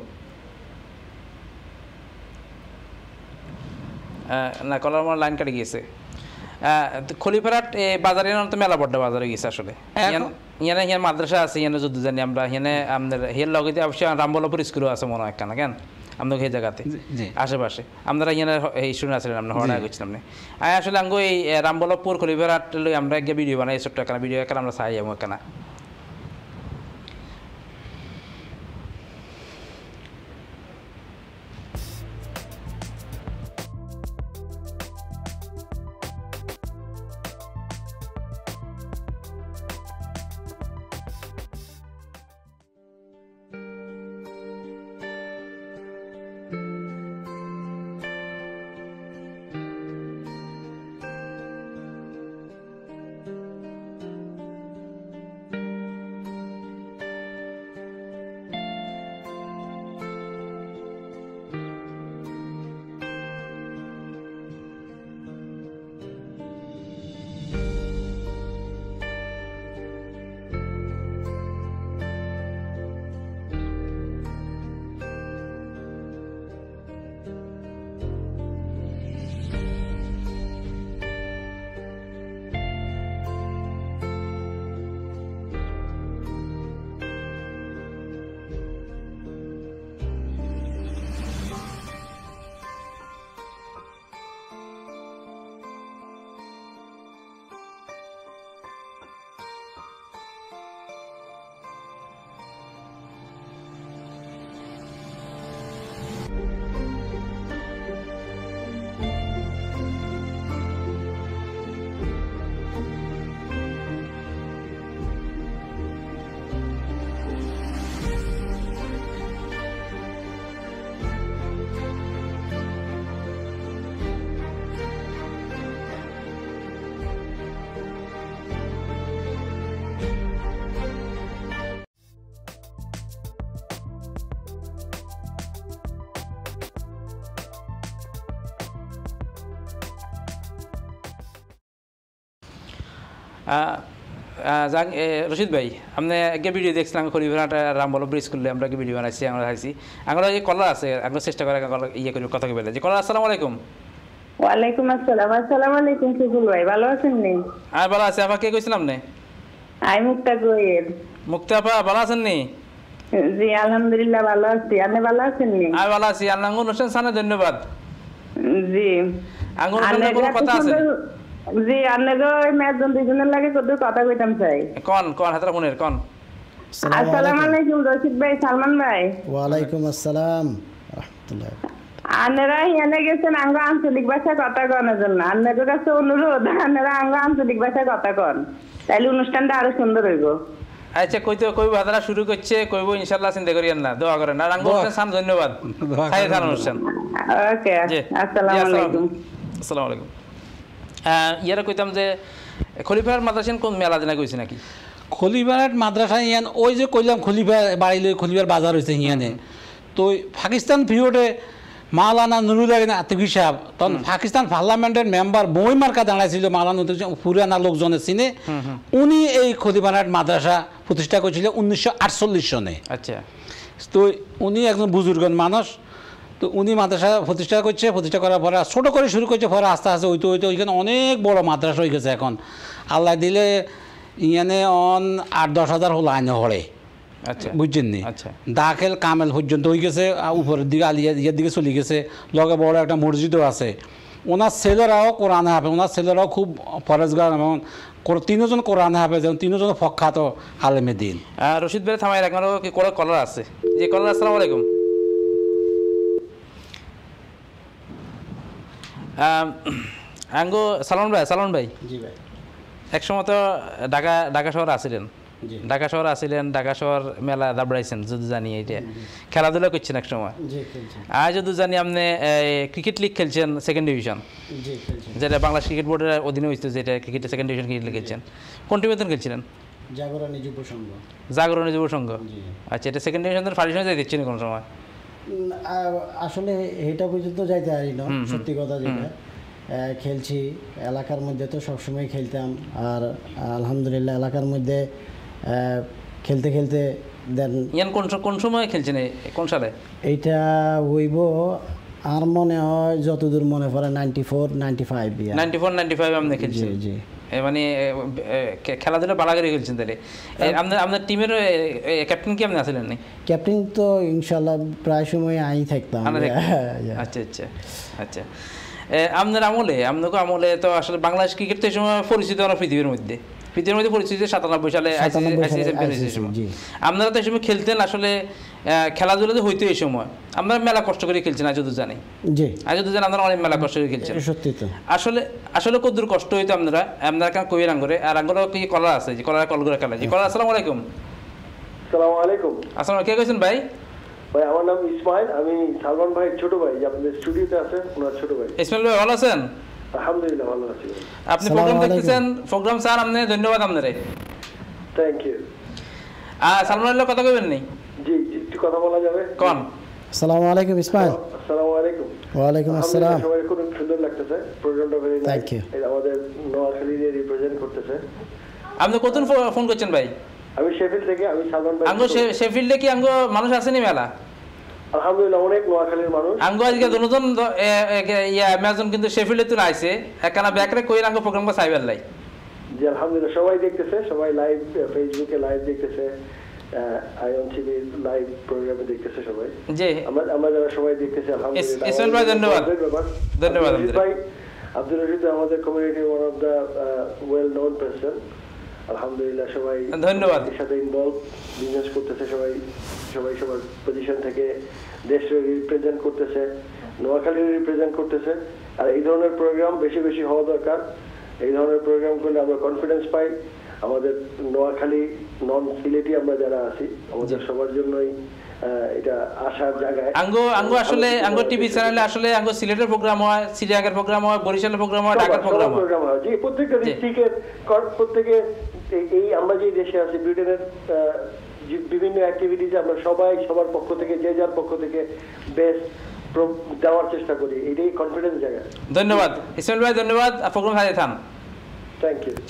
না, কলার আমার লাইন কাটে গিয়েছে। খলিফারাট বাজারে তো মেলা বড় বাজারে গেছে আসলে। ইয়ানে হিয়ার মাদ্রাসা আছে, ইয়ানে যদি জানি আমরা হিয়ানে আমাদের হিয়ার লগে অবশ্যই রামবল্লভপুর স্কুলও আছে মনে হয় কেন কেন আমরা সেই জায়গাতে আশেপাশে আমরা ইয়ানে এই স্টুডেন্ট আছিলেন আমরা হওয়ার আগে গেছিলাম না। আসলে আঙ্গো এই রামবল্লভপুর খলিফারাট লই আমরা একটা ভিডিও বানাই, ছোট্ট একটা ভিডিও একটা আমরা চাই এমন কেনা। রশিদ ভাই, আপনি একটা ভিডিও দেখছিলাম খলিফারাট রামবল্লভপুর স্কুলে আমরা একটা ভিডিও বানাইছি, আমরা খাইছি। আমরা এই কলার আছে, আমরা চেষ্টা করে ইয়ে করি কথা বলে যে কলার। আসসালামু আলাইকুম। ওয়ালাইকুম আসসালাম। আসসালামু আলাইকুম সুকুল ভাই, ভালো আছেন নি? আমি ভালো আছি। আপা কে কইছিলাম নে? আমি মুক্তা কইর। মুক্তা আপা ভালো আছেন নি? জি আলহামদুলিল্লাহ ভালো আছি। আপনি ভালো আছেন নি? আমি ভালো আছি। আল্লাহ অনুষ্ঠান সানে ধন্যবাদ। জি আঙ্গুর অনুষ্ঠানে কোনো কথা আছে? জি আপনাকে ওই মেয়েজন দুজনের লাগে কত কথা কইতাম চাই। কোন কোন হাতরা ফোনের কোন? আসসালামু আলাইকুম রশিদ ভাই, সালমান ভাই। ওয়ালাইকুম আসসালাম রাহমাতুল্লাহ। আপনারা এনে গেছেন আঙ্গো আঞ্চলিক ভাষায় কথা কনের জন্য। আপনাদের কাছে অনুরোধ, আপনারা আঙ্গো আঞ্চলিক ভাষায় কথা কন, তাইলে অনুষ্ঠানটা আরো সুন্দর হইব। আচ্ছা কইতে কইব, হাতরা শুরু করছে কইব ইনশাআল্লাহ, চিন্তা করিয়েন না, দোয়া করেন। আর আঙ্গুর অনুষ্ঠান ধন্যবাদ। খাই খান অনুষ্ঠান। ওকে, আসসালামু আলাইকুম। আসসালামু আলাইকুম। ইয়ারা কইতাম যে খলিফার মাদ্রাসা কোন মেলা দিনা কইছি নাকি? খলিফার মাদ্রাসা ইয়ান ওই যে কইলাম খলিফা বাড়িলে খলিফার বাজার হয়েছে ইয়ানে। তো পাকিস্তান পিরিয়ডে মাওলানা নুরুল আতিক সাহেব তখন পাকিস্তান পার্লামেন্টের মেম্বার বই মার্কা দাঁড়াইছিল, মাওলানা পুরানা লোকজনে চিনে। উনি এই খলিফার মাদ্রাসা প্রতিষ্ঠা করেছিল 1948 সনে। আচ্ছা, তো উনি একজন বুজুর্গ মানুষ। তো উনি মাদ্রাসা প্রতিষ্ঠা করছে, প্রতিষ্ঠা করার পরে ছোটো করে শুরু করছে, পরে আস্তে আস্তে হইতে হইতে ওইখানে অনেক বড় মাদ্রাসা হয়ে গেছে। এখন আল্লাহ দিলে ইয়ানে 8-10 হাজার হলো আইনে হরে। আচ্ছা, বুঝছেন নি? আচ্ছা, দাখিল কামেল পর্যন্ত হয়ে গেছে, উপরের দিকে আলিয়া ইয়ের দিকে চলে গেছে। লগে বড় একটা মসজিদও আছে। ওনার ছেলেরাও কোরআনে হাফেজ, ওনার ছেলেরাও খুব ফরেজগার, এবং 3জন কোরআনে হাফেজ, এবং 3জন প্রখ্যাত আলেমে দিন। রশিদ ভাই থামাই রাখবেন, কি করে কলার আছে যে কলার। আসসালামু আলাইকুম। আঙ্গো সালমান ভাই, সালমান ভাই। জি ভাই। এক সময় তো ঢাকা শহরে আসিলেন, ঢাকা শহরে আসিলেন, ঢাকা শহর মেলা দাবড়াইছেন যদি জানি। এইটা খেলাধুলা করছেন এক সময়, আর যদি জানি আপনি ক্রিকেট লিগ খেলছেন 2nd ডিভিশন, যেটা বাংলাদেশ ক্রিকেট বোর্ডের অধীনে হয়েছে, যেটা ক্রিকেটে 2nd ডিভিশন ক্রিকেট লিগ খেলছেন। কোন টিমের খেলছিলেন? জাগরণী যুব সংঘ। জাগরণী যুব সংঘ। আচ্ছা, এটা 2nd ডিভিশন ফার্স্ট যাই দিচ্ছেন কোন সময়? আসলে এটা পর্যন্ত যাইতে পারি না, সত্যি কথা যেটা। খেলছি এলাকার মধ্যে, তো সবসময় খেলতাম। আর আলহামদুলিল্লাহ এলাকার মধ্যে খেলতে খেলতে দেন ইয়ান কোন সময় খেলছেন কোন সালে? এইটা হইব আর মনে হয় যতদূর মনে পড়ে 94 95 ইয়া 94 95 আপনি খেলছেন? জি মানে খেলাধুলা বালাগারি খেলছেন তাহলে। আপনার টিমের ক্যাপ্টেন কি আপনি আছিলেন না? ক্যাপ্টেন তো ইনশাআল্লাহ প্রায় সময় আই থাকতাম। আচ্ছা আচ্ছা আচ্ছা। আপনার আমলে তো আসলে বাংলাদেশ ক্রিকেট তো এই সময় পরিচিত না পৃথিবীর মধ্যে পরিচিত 97 সালে আইসিসি চ্যাম্পিয়ন হয়েছে। আপনারা তো এই সময় খেলতেন, আসলে খেলাধুলা তো হইতো এই সময়, আপনারা মেলা কষ্ট করে খেলছেন। আজ যদি জানি আপনারা অনেক মেলা কষ্ট করে খেলছেন। সত্যি তো আসলে কতদূর কষ্ট হইতো আপনারা কেন কই আঙ্গরে আর আঙ্গরে কি কলার আছে যে কলার কল করে খেলা যে কলার। আসসালামু আলাইকুম। আসসালামু আলাইকুম। আসসালাম, কে কইছেন ভাই? ভাই আমার নাম ইসমাইল, আমি সালমান ভাই ছোট ভাই, আপনাদের স্টুডিওতে আছেন ওনার ছোট ভাই। ইসমাইল ভাই ভালো আছেন? আলহামদুলিল্লাহ ভালো আছি। আপনি প্রোগ্রাম দেখতেছেন? প্রোগ্রাম স্যার আপনি ধন্যবাদ আপনারে। Thank you. সালমান ভাই কথা কইবেন নি? জি একটু কথা বলা যাবে? কোন? আসসালামু আলাইকুম ইসমাইল। আসসালামু আলাইকুম। ওয়া আলাইকুম আসসালাম। সবাই খুব সুন্দর লাগতেছে প্রোগ্রামটা, ভেরি নাইস। Thank you. আমাদের নোয়াখালী রিপ্রেজেন্ট করতেছে। আপনি কতদিন ফোন করছেন ভাই? আমি শেফিল্ড থেকে, আমি সালমান ভাই। আঙ্গো শেফিল্ডে কি আঙ্গো মানুষ আসেনি মেলা? আলহামদুলিল্লাহ অনেক নোয়াখালীর মানুষ। আঙ্গো আজকে দুজন অ্যামাজন কিন্তু শেফিল্ডে তুলে আইছে একখানা ব্যাকরে কইরা আঙ্গো প্রোগ্রামটা সাইবার লাই। জি আলহামদুলিল্লাহ সবাই দেখতেছে, সবাই লাইভ ফেসবুকে লাইভ দেখতেছে, আইএন টিভি লাইভ প্রোগ্রামে দেখতেছে সবাই। জি আমরা যারা সবাই দেখতেছি আলহামদুলিল্লাহ। ইসমাইল ভাই ধন্যবাদ। ধন্যবাদ ভাই। আব্দুল রশিদ আমাদের community one of the well known person. আলহামদুলিল্লাহ সবাই ধন্যবাদ। এর সাথে ইনভলভ, বিজনেস করতেছে সবাই সবার পজিশন থেকে দেশকে রিপ্রেজেন্ট করতেছে, নোয়াখালী রিপ্রেজেন্ট করতেছে। আর এই ধরনের প্রোগ্রাম বেশি বেশি হওয়া দরকার। এই ধরনের প্রোগ্রাম করলে আমরা কনফিডেন্স পাই। আমাদের নোয়াখালী নন সিলেটি আমরা যারা আছি আমাদের সবার জন্যই এটা আশার জায়গায়। আঙ্গো আসলে আঙ্গো টিভি চ্যানেলে আসলে আঙ্গো সিলেটের প্রোগ্রাম হয়, সিরিয়াকের প্রোগ্রাম হয়, বরিশালের প্রোগ্রাম হয়, ঢাকার প্রোগ্রাম হয়। জি প্রত্যেকটা ডিস্ট্রিক্টের প্রত্যেকে এই আমরা যে দেশে আছি ব্রিটেনের বিভিন্ন অ্যাক্টিভিটিজ আমরা সবাই সবার পক্ষ থেকে যে যার পক্ষ থেকে বেস্ট দেওয়ার চেষ্টা করি। এটাই কনফিডেন্স জায়গা। ধন্যবাদ ইসমাইল ভাই, ধন্যবাদ। প্রোগ্রাম হারিয়ে থান। Thank you.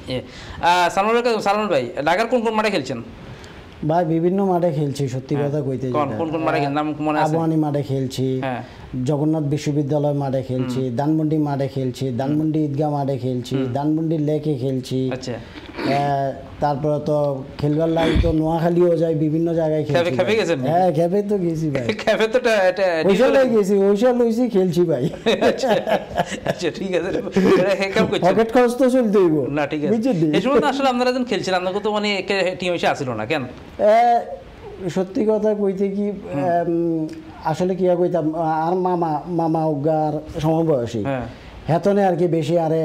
সালমান ভাই ঢাকার কোন কোন মাঠে খেলছেন? ভাই বিভিন্ন মাঠে খেলছি, সত্যি কথা কইতে কোন মাঠে নাম মনে আছে? আবহানী মাঠে খেলছি, জগন্নাথ বিশ্ববিদ্যালয় মাঠে খেলছি, ধানমন্ডি মাঠে খেলছি, ধানমন্ডি ঈদগাহ মাঠে খেলছি, ধানমন্ডি লেকে খেলছি। আচ্ছা তারপরে তো খেলবার লাগে তো নোয়াখালীও যাই, বিভিন্ন জায়গায় খেলছি। খেপে গেছেন? হ্যাঁ খেপে তো গেছি ভাই। খেপে তো ওইসালে গেছি, ওইসি খেলছি ভাই। আচ্ছা ঠিক আছে, পকেট খরচ তো চলতে হইব না। ঠিক আছে এই সময় আসলে আপনারা যখন খেলছিলেন আপনাকে তো মানে টিম এসে আসিল না কেন? সত্যি কথা কইতে কি আসলে কি কইতাম, আর মামা উগার সমবয়সী হেতনে আর কি বেশি আরে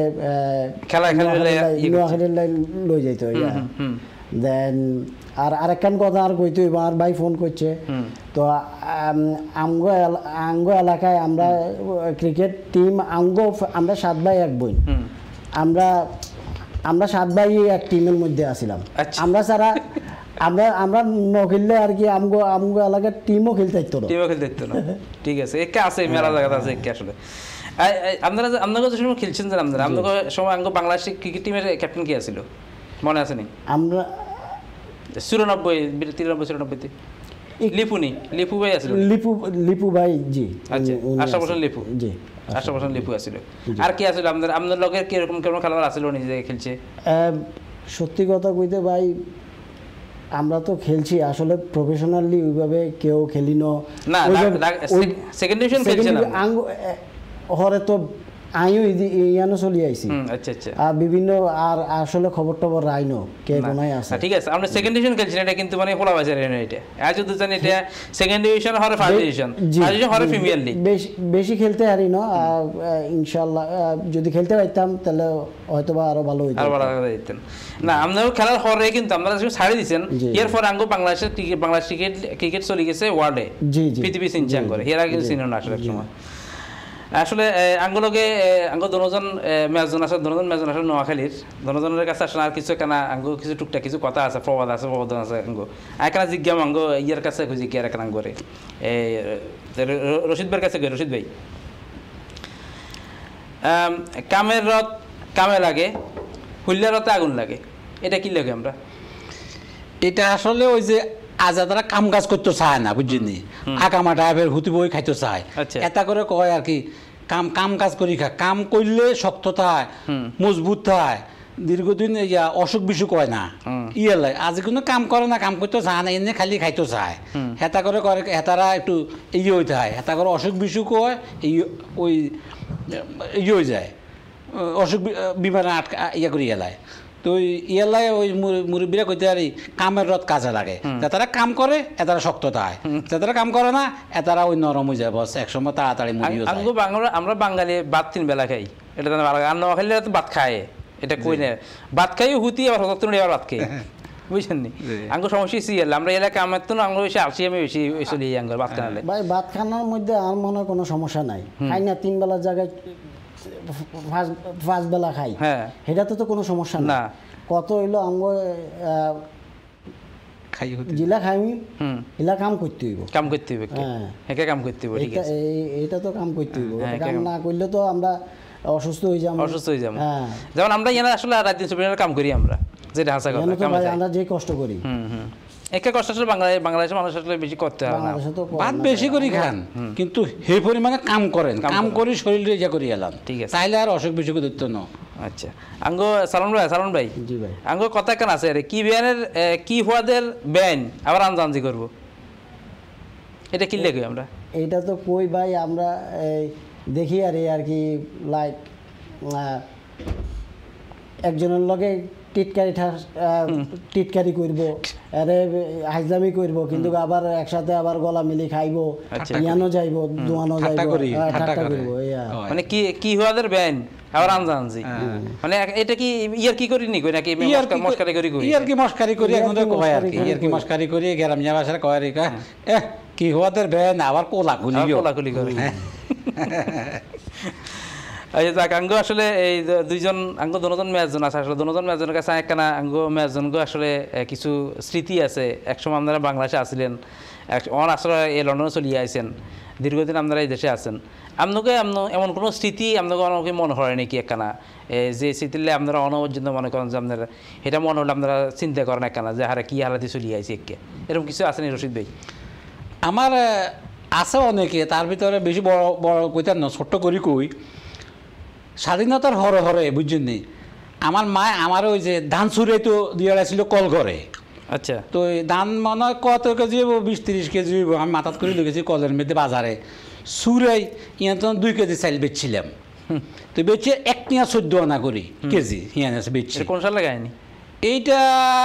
নোয়াখালীর লাইন লই যাইতো। দেন আর আরেকখান কথা আর কইতে হইব, আর ভাই ফোন করছে তো আঙ্গো এলাকায় আমরা ক্রিকেট টিম আমরা 7 ভাই 1 বোন, আমরা 7 ভাই এক টিমের মধ্যে আছিলাম। আমরা ছাড়া আমরা নখিললে আর কি আমগো এলাকার টিমও খেলতে না। ঠিক আছে একে আছে মেলা জায়গা আছে একে আসলে। আপনারা যে সময় খেলছেন যে আপনাদের সময় আঙ্গো বাংলাদেশ ক্রিকেট টিমের ক্যাপ্টেন কি আছিল মনে আছে নি? আমরা 93 লিপু ভাই আছিল। লিপু ভাই জি। আচ্ছা আশরাফ লিপু জি, আশরাফ লিপু আছিল। আর কি আছিল আপনাদের লগের কিরকম কেমন খেলোয়াড় আছিল নিজে খেলছে? সত্যি কথা কইতে ভাই আমরা তো খেলছি আসলে প্রফেশনালি ওইভাবে কেউ খেলি না। সেকেন্ড ডিভিশন খেলছেন হরে তো আইও ইয়ানো চলি আইছি। আচ্ছা আচ্ছা। আর বিভিন্ন আর আসলে খবর টবর রাইনো কে কোনায় আছে। ঠিক আছে আমরা সেকেন্ড ডিভিশন খেলছেন, এটা কিন্তু মানে খোলা বাজার এটা আজ যদি জানি এটা সেকেন্ড ডিভিশন হরে ফার্স্ট ডিভিশন হরে প্রিমিয়ার লিগ বেশি খেলতে পারি না। ইনশাআল্লাহ যদি খেলতে পারতাম তাহলে হয়তোবা আরো ভালো হইতো, আরো ভালো হইতেন। না আমরাও খেলার হরে কিন্তু আমরা ছাড়ি দিয়েছেন। এরপর আঙ্গো বাংলাদেশ ক্রিকেট চলে গেছে ওয়ার্ল্ডে, পৃথিবী সিনচাং করে এর আগে ছিল না আসলে সময়। আসলে আঙ্গুলকে আঙ্গো দুজন মেজন আছে নোয়াখালীর দুজনের কাছে আসলে আর কিছু কেনা আঙ্গো কিছু টুকটাক কিছু কথা আছে, প্রবাদ আছে আঙ্গো এখানে জিজ্ঞাম আঙ্গো ইয়ার কাছে জিজ্ঞা এখন আঙ্গরে রশিদ ভাইয়ের কাছে রশিদ ভাই কামের রথ কামে লাগে, হুল্লার রথে আগুন লাগে, এটা কি লাগে আমরা? এটা আসলে ওই যে আজাদারা কাম কাজ করতে চায় না বুঝছেনি, আকামা টাইপের হুতি বই খাইতে চায়, এটা করে কয় আর কি কাম কাজ করি খা, কাম করলে শক্ত থায় মজবুত থায় দীর্ঘদিন অসুখ বিসুখ হয় না ইয়েলাই। আজ কোনো কাম করে না, কাম করতে চায় না, এনে খালি খাইতে চায়, হেতা করে করে হেতারা একটু ইয়ে হইতে হয়, হেতা করে অসুখ বিসুখ হয় ওই ইয়ে হয়ে যায়, অসুখ বিমারে আটকা ইয়ে করি এলায়। তো ইয়ালাই ওই মুরব্বীরা কইতে পারি কামের রথ কাজে লাগে, যারা কাম করে এতারা শক্ত থাকে, যারা কাম করে না এতারা ওই নরম হয়ে যায়, বস একসময় তাড়াতাড়ি মরিও যায়। আমরা বাঙালি ভাত 3 বেলা খাই, এটা জানা ভালো। আর নোয়াখালী তো ভাত খায়, এটা কই না ভাত খাই হুতি আবার আবার ভাত খাই, বুঝছেন নি? আঙ্গুর সমস্যা সিয়াল আমরা এলাকা আমার তো আঙ্গুর বেশি আসি, আমি বেশি চলি আঙ্গুর ভাত খানালে। ভাই ভাত খানার মধ্যে আর মনে হয় কোনো সমস্যা নাই, খাই না 3 বেলার জায়গায় 5 বেলা খাই, হ্যাঁ এটাতে তো কোনো সমস্যা না। কত হইলো আঙ্গুর জিলা খাইমি এলা কাম করতে হইব, কাম করতে হইব, হ্যাঁ কাম করতে হইব, ঠিক আছে এটা তো কাম করতে হইব, কাম না করলে তো আমরা অসুস্থ হয়ে যাব, অসুস্থ হয়ে যাব। হ্যাঁ যেমন আমরা এখানে আসলে রাত দিন 24 কাম করি, আমরা যেটা হাসা কথা আমরা যে কষ্ট করি, একা কষ্ট আসলে বাংলাদেশের মানুষ আসলে বেশি করতে হয় না, ভাত বেশি করে খান কিন্তু সেই পরিমাণে কাম করেন, কাম করি শরীরে ইয়া করি এলাম, ঠিক আছে তাইলে আর অসুখ বিসুখ দিত না। আচ্ছা আঙ্গো সালাম ভাই, জি ভাই আঙ্গো কথা কেন আছে আরে কি বিয়ানের কি হওয়াদের ব্যান আবার আনজানজি করব, এটা কি লাগে আমরা? এইটা তো কই ভাই আমরা দেখি আর কি লাইক একজনের লগে টিটকারি করব, আরে হাইজামি করব, কিন্তু আবার একসাথে আবার গলা মিলি খাইব, ইয়ানো যাইব, দোয়ানো যাইব, ঠাট্টা করব, মানে কি হওয়াদের ব্যান আবার আনজানজি, মানে এটা কি ইয়ার কি করি নি কই নাকি মস্কারি করি ইয়ার কি মস্কারি করি এখন কয় আর কি ইয়ার কি মস্কারি করি গ্রামীণ ভাষায় কয় আর কি হওয়াদের ব্যান আবার কোলাকুলি করে। আঙ্গো আসলে এই দুইজন আঙ্গো দুজন মেয়াজন আছে, আসলে দুজন মেয়াজনের কাছে একখানা আঙ্গো মেয়াজন আসলে কিছু স্মৃতি আছে। একসময় আপনারা বাংলাদেশে আসছিলেন, আসলে এই লন্ডনে চলিয়ে আইছেন, দীর্ঘদিন আপনারা এই দেশে আছেন, আপনাকে এমন কোনো স্মৃতি আপনাকে অনেকে মনে হয় নাকি একখানা যে স্মৃতিলে আপনারা অনবর্জিত মনে করেন যে আপনারা এটা মনে হলে আপনারা চিন্তা করেন একখানা যে হারে কী হারাতে চলিয়ে আইছে একে, এরকম কিছু আছে নি রশিদ ভাই? আমার আছে অনেকে, তার ভিতরে বেশি বড় বড় কইতাম না, ছোট্ট করি কই স্বাধীনতার হরে বুঝছেন নি, আমার মা আমার ওই যে ধান ছুড়ে তো দিয়ে আসছিল কল ঘরে, আচ্ছা তো ধান মনে কত কেজি হইব 20-30 কেজি হইব, আমি মাথাত করে ঢুকেছি কলের মধ্যে বাজারে ছুড়াই ইয়ান তখন 2 কেজি চাইল বেচছিলাম, তো বেচে 1 টিয়া 14 আনা করি কেজি ইয়ান আছে বেচছি। কোন সালে গায়নি এইটা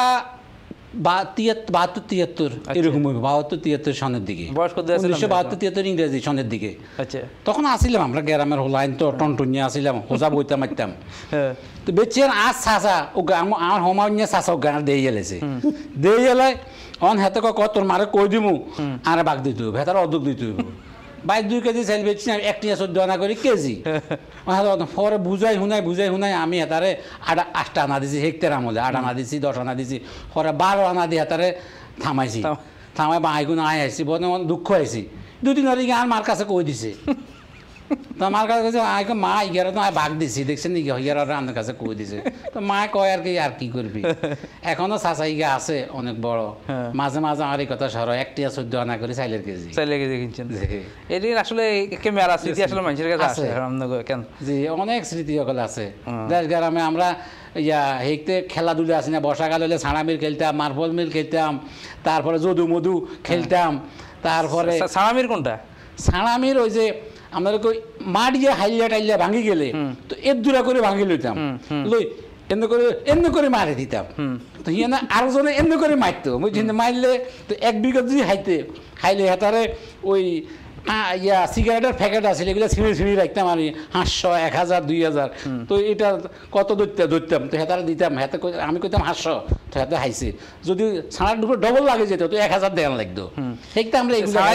72-73 এরকম 72-73 সনের দিকে, 1972-73 ইংরেজি সনের দিকে। আচ্ছা তখন আসিলাম আমরা গ্রামের লাইন তো টনটনিয়া আসিলাম, হোজা বইতে মারতাম, তো বেচে আজ চাচা ও আমার হোমান্য চাচা গান দিয়ে গেলেছে, দিয়ে গেলে অন হেতে কত তোর মারে কই দিমু আর বাঘ দিতে হবে, হেতার অর্ধেক দিতে হবে, 2 কেজি চাইল বেচছি 1 টিয়া 14 আনা করে কেজি। পরে বুঝাই শুনাই আমি হেতারে 8 আনা দিছি, হেক্টের আমলে 8 আনা দিছি, 10 আনা দিছি, পরে 12 আনা দিয়ে হেতারে থামাইছি, থামাই বাঁগুন আইছি, বনে দুঃখ আইছি, 2 দিন ধরে আর মার কাছে কই দিছে, তো আমার কাছে কইছে মা ইগারে তো বাঘ দিছি দেখছেন নাকি, ইগারে আমার কাছে কই দিছে, তো মা কয় আর কি করবি, এখনো চাচা ইগা আছে অনেক বড়, মাঝে মাঝে আমার এই কথা সরো 1 টিয়া 14 আনা করে চাইলের কেজি কিনছেন, এটি আসলে মেলা স্মৃতি আসলে মানুষের কাছে আছে কেন? জি অনেক স্মৃতি সকলে আছে। দেশ গ্রামে আমরা হেঁটে খেলাধুলা আছে না, বর্ষাকাল হলে ছাড়ামির খেলতাম, মার্বল মিল খেলতাম, তারপরে যদু মধু খেলতাম, তারপরে ছাড়ামির কোনটা? ছাড়ামির ওই যে আমরা মাঠ গিয়ে হাইলিয়া টাইলিয়া ভাঙি গেলে তো দূরা করে ভাঙি লইতাম, লই এমনি করে মারে দিতাম, তো হিয়া আরো জনে এমনি করে মারতো, বুঝছেন, মারলে তো 1 বিঘা যদি খাইলে হেতারে ওই সিগারেটের প্যাকেট আছে এগুলো ছিঁড়ে রাখতাম আমি 500, 1000, 2000, তো এটা কত ধরতাম তো হেতারে দিতাম, হাতে আমি কইতাম 500, তো হাতে হাইছে, যদি ছাড়ার দুপুর ডবল লাগে যেত তো 1000 দেওয়া লাগতো, সেটা আমরা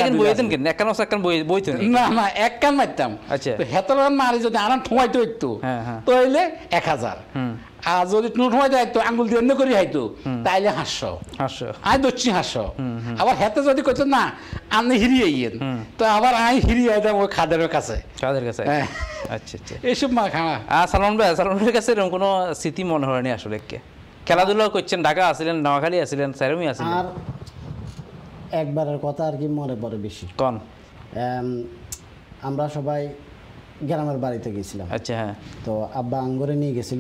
না 1 কান মারতাম, তো হেতার মারি যদি আরাম ঠোঁয়াইতে হইতো তো হইলে 1000, আর যদি ঠোঁয়াইতে হাইতো আঙ্গুল দিয়ে এমনি করে হাইতো তাইলে 500 আই দচ্ছি 500, আবার হাতে যদি কইতো না আপনি হিরিয়ে ইয়েন তো আবার আই হিরিয়ে আইতাম ওই খাদের কাছে। আচ্ছা আচ্ছা এইসব মা খাওয়া। সালমান ভাইয়ের কাছে এরকম কোনো স্মৃতি মনে হয়নি আসলে? খেলাধুলা করছেন, ঢাকা আসছিলেন, নোয়াখালী আসছিলেন, সেরমই আসছিলেন। আর একবারের কথা আর কি মনে পড়ে বেশি। কোন? আমরা সবাই গ্রামের বাড়িতে গেছিলাম। আচ্ছা, হ্যাঁ। তো আব্বা আঙ্গরে নিয়ে গেছিল,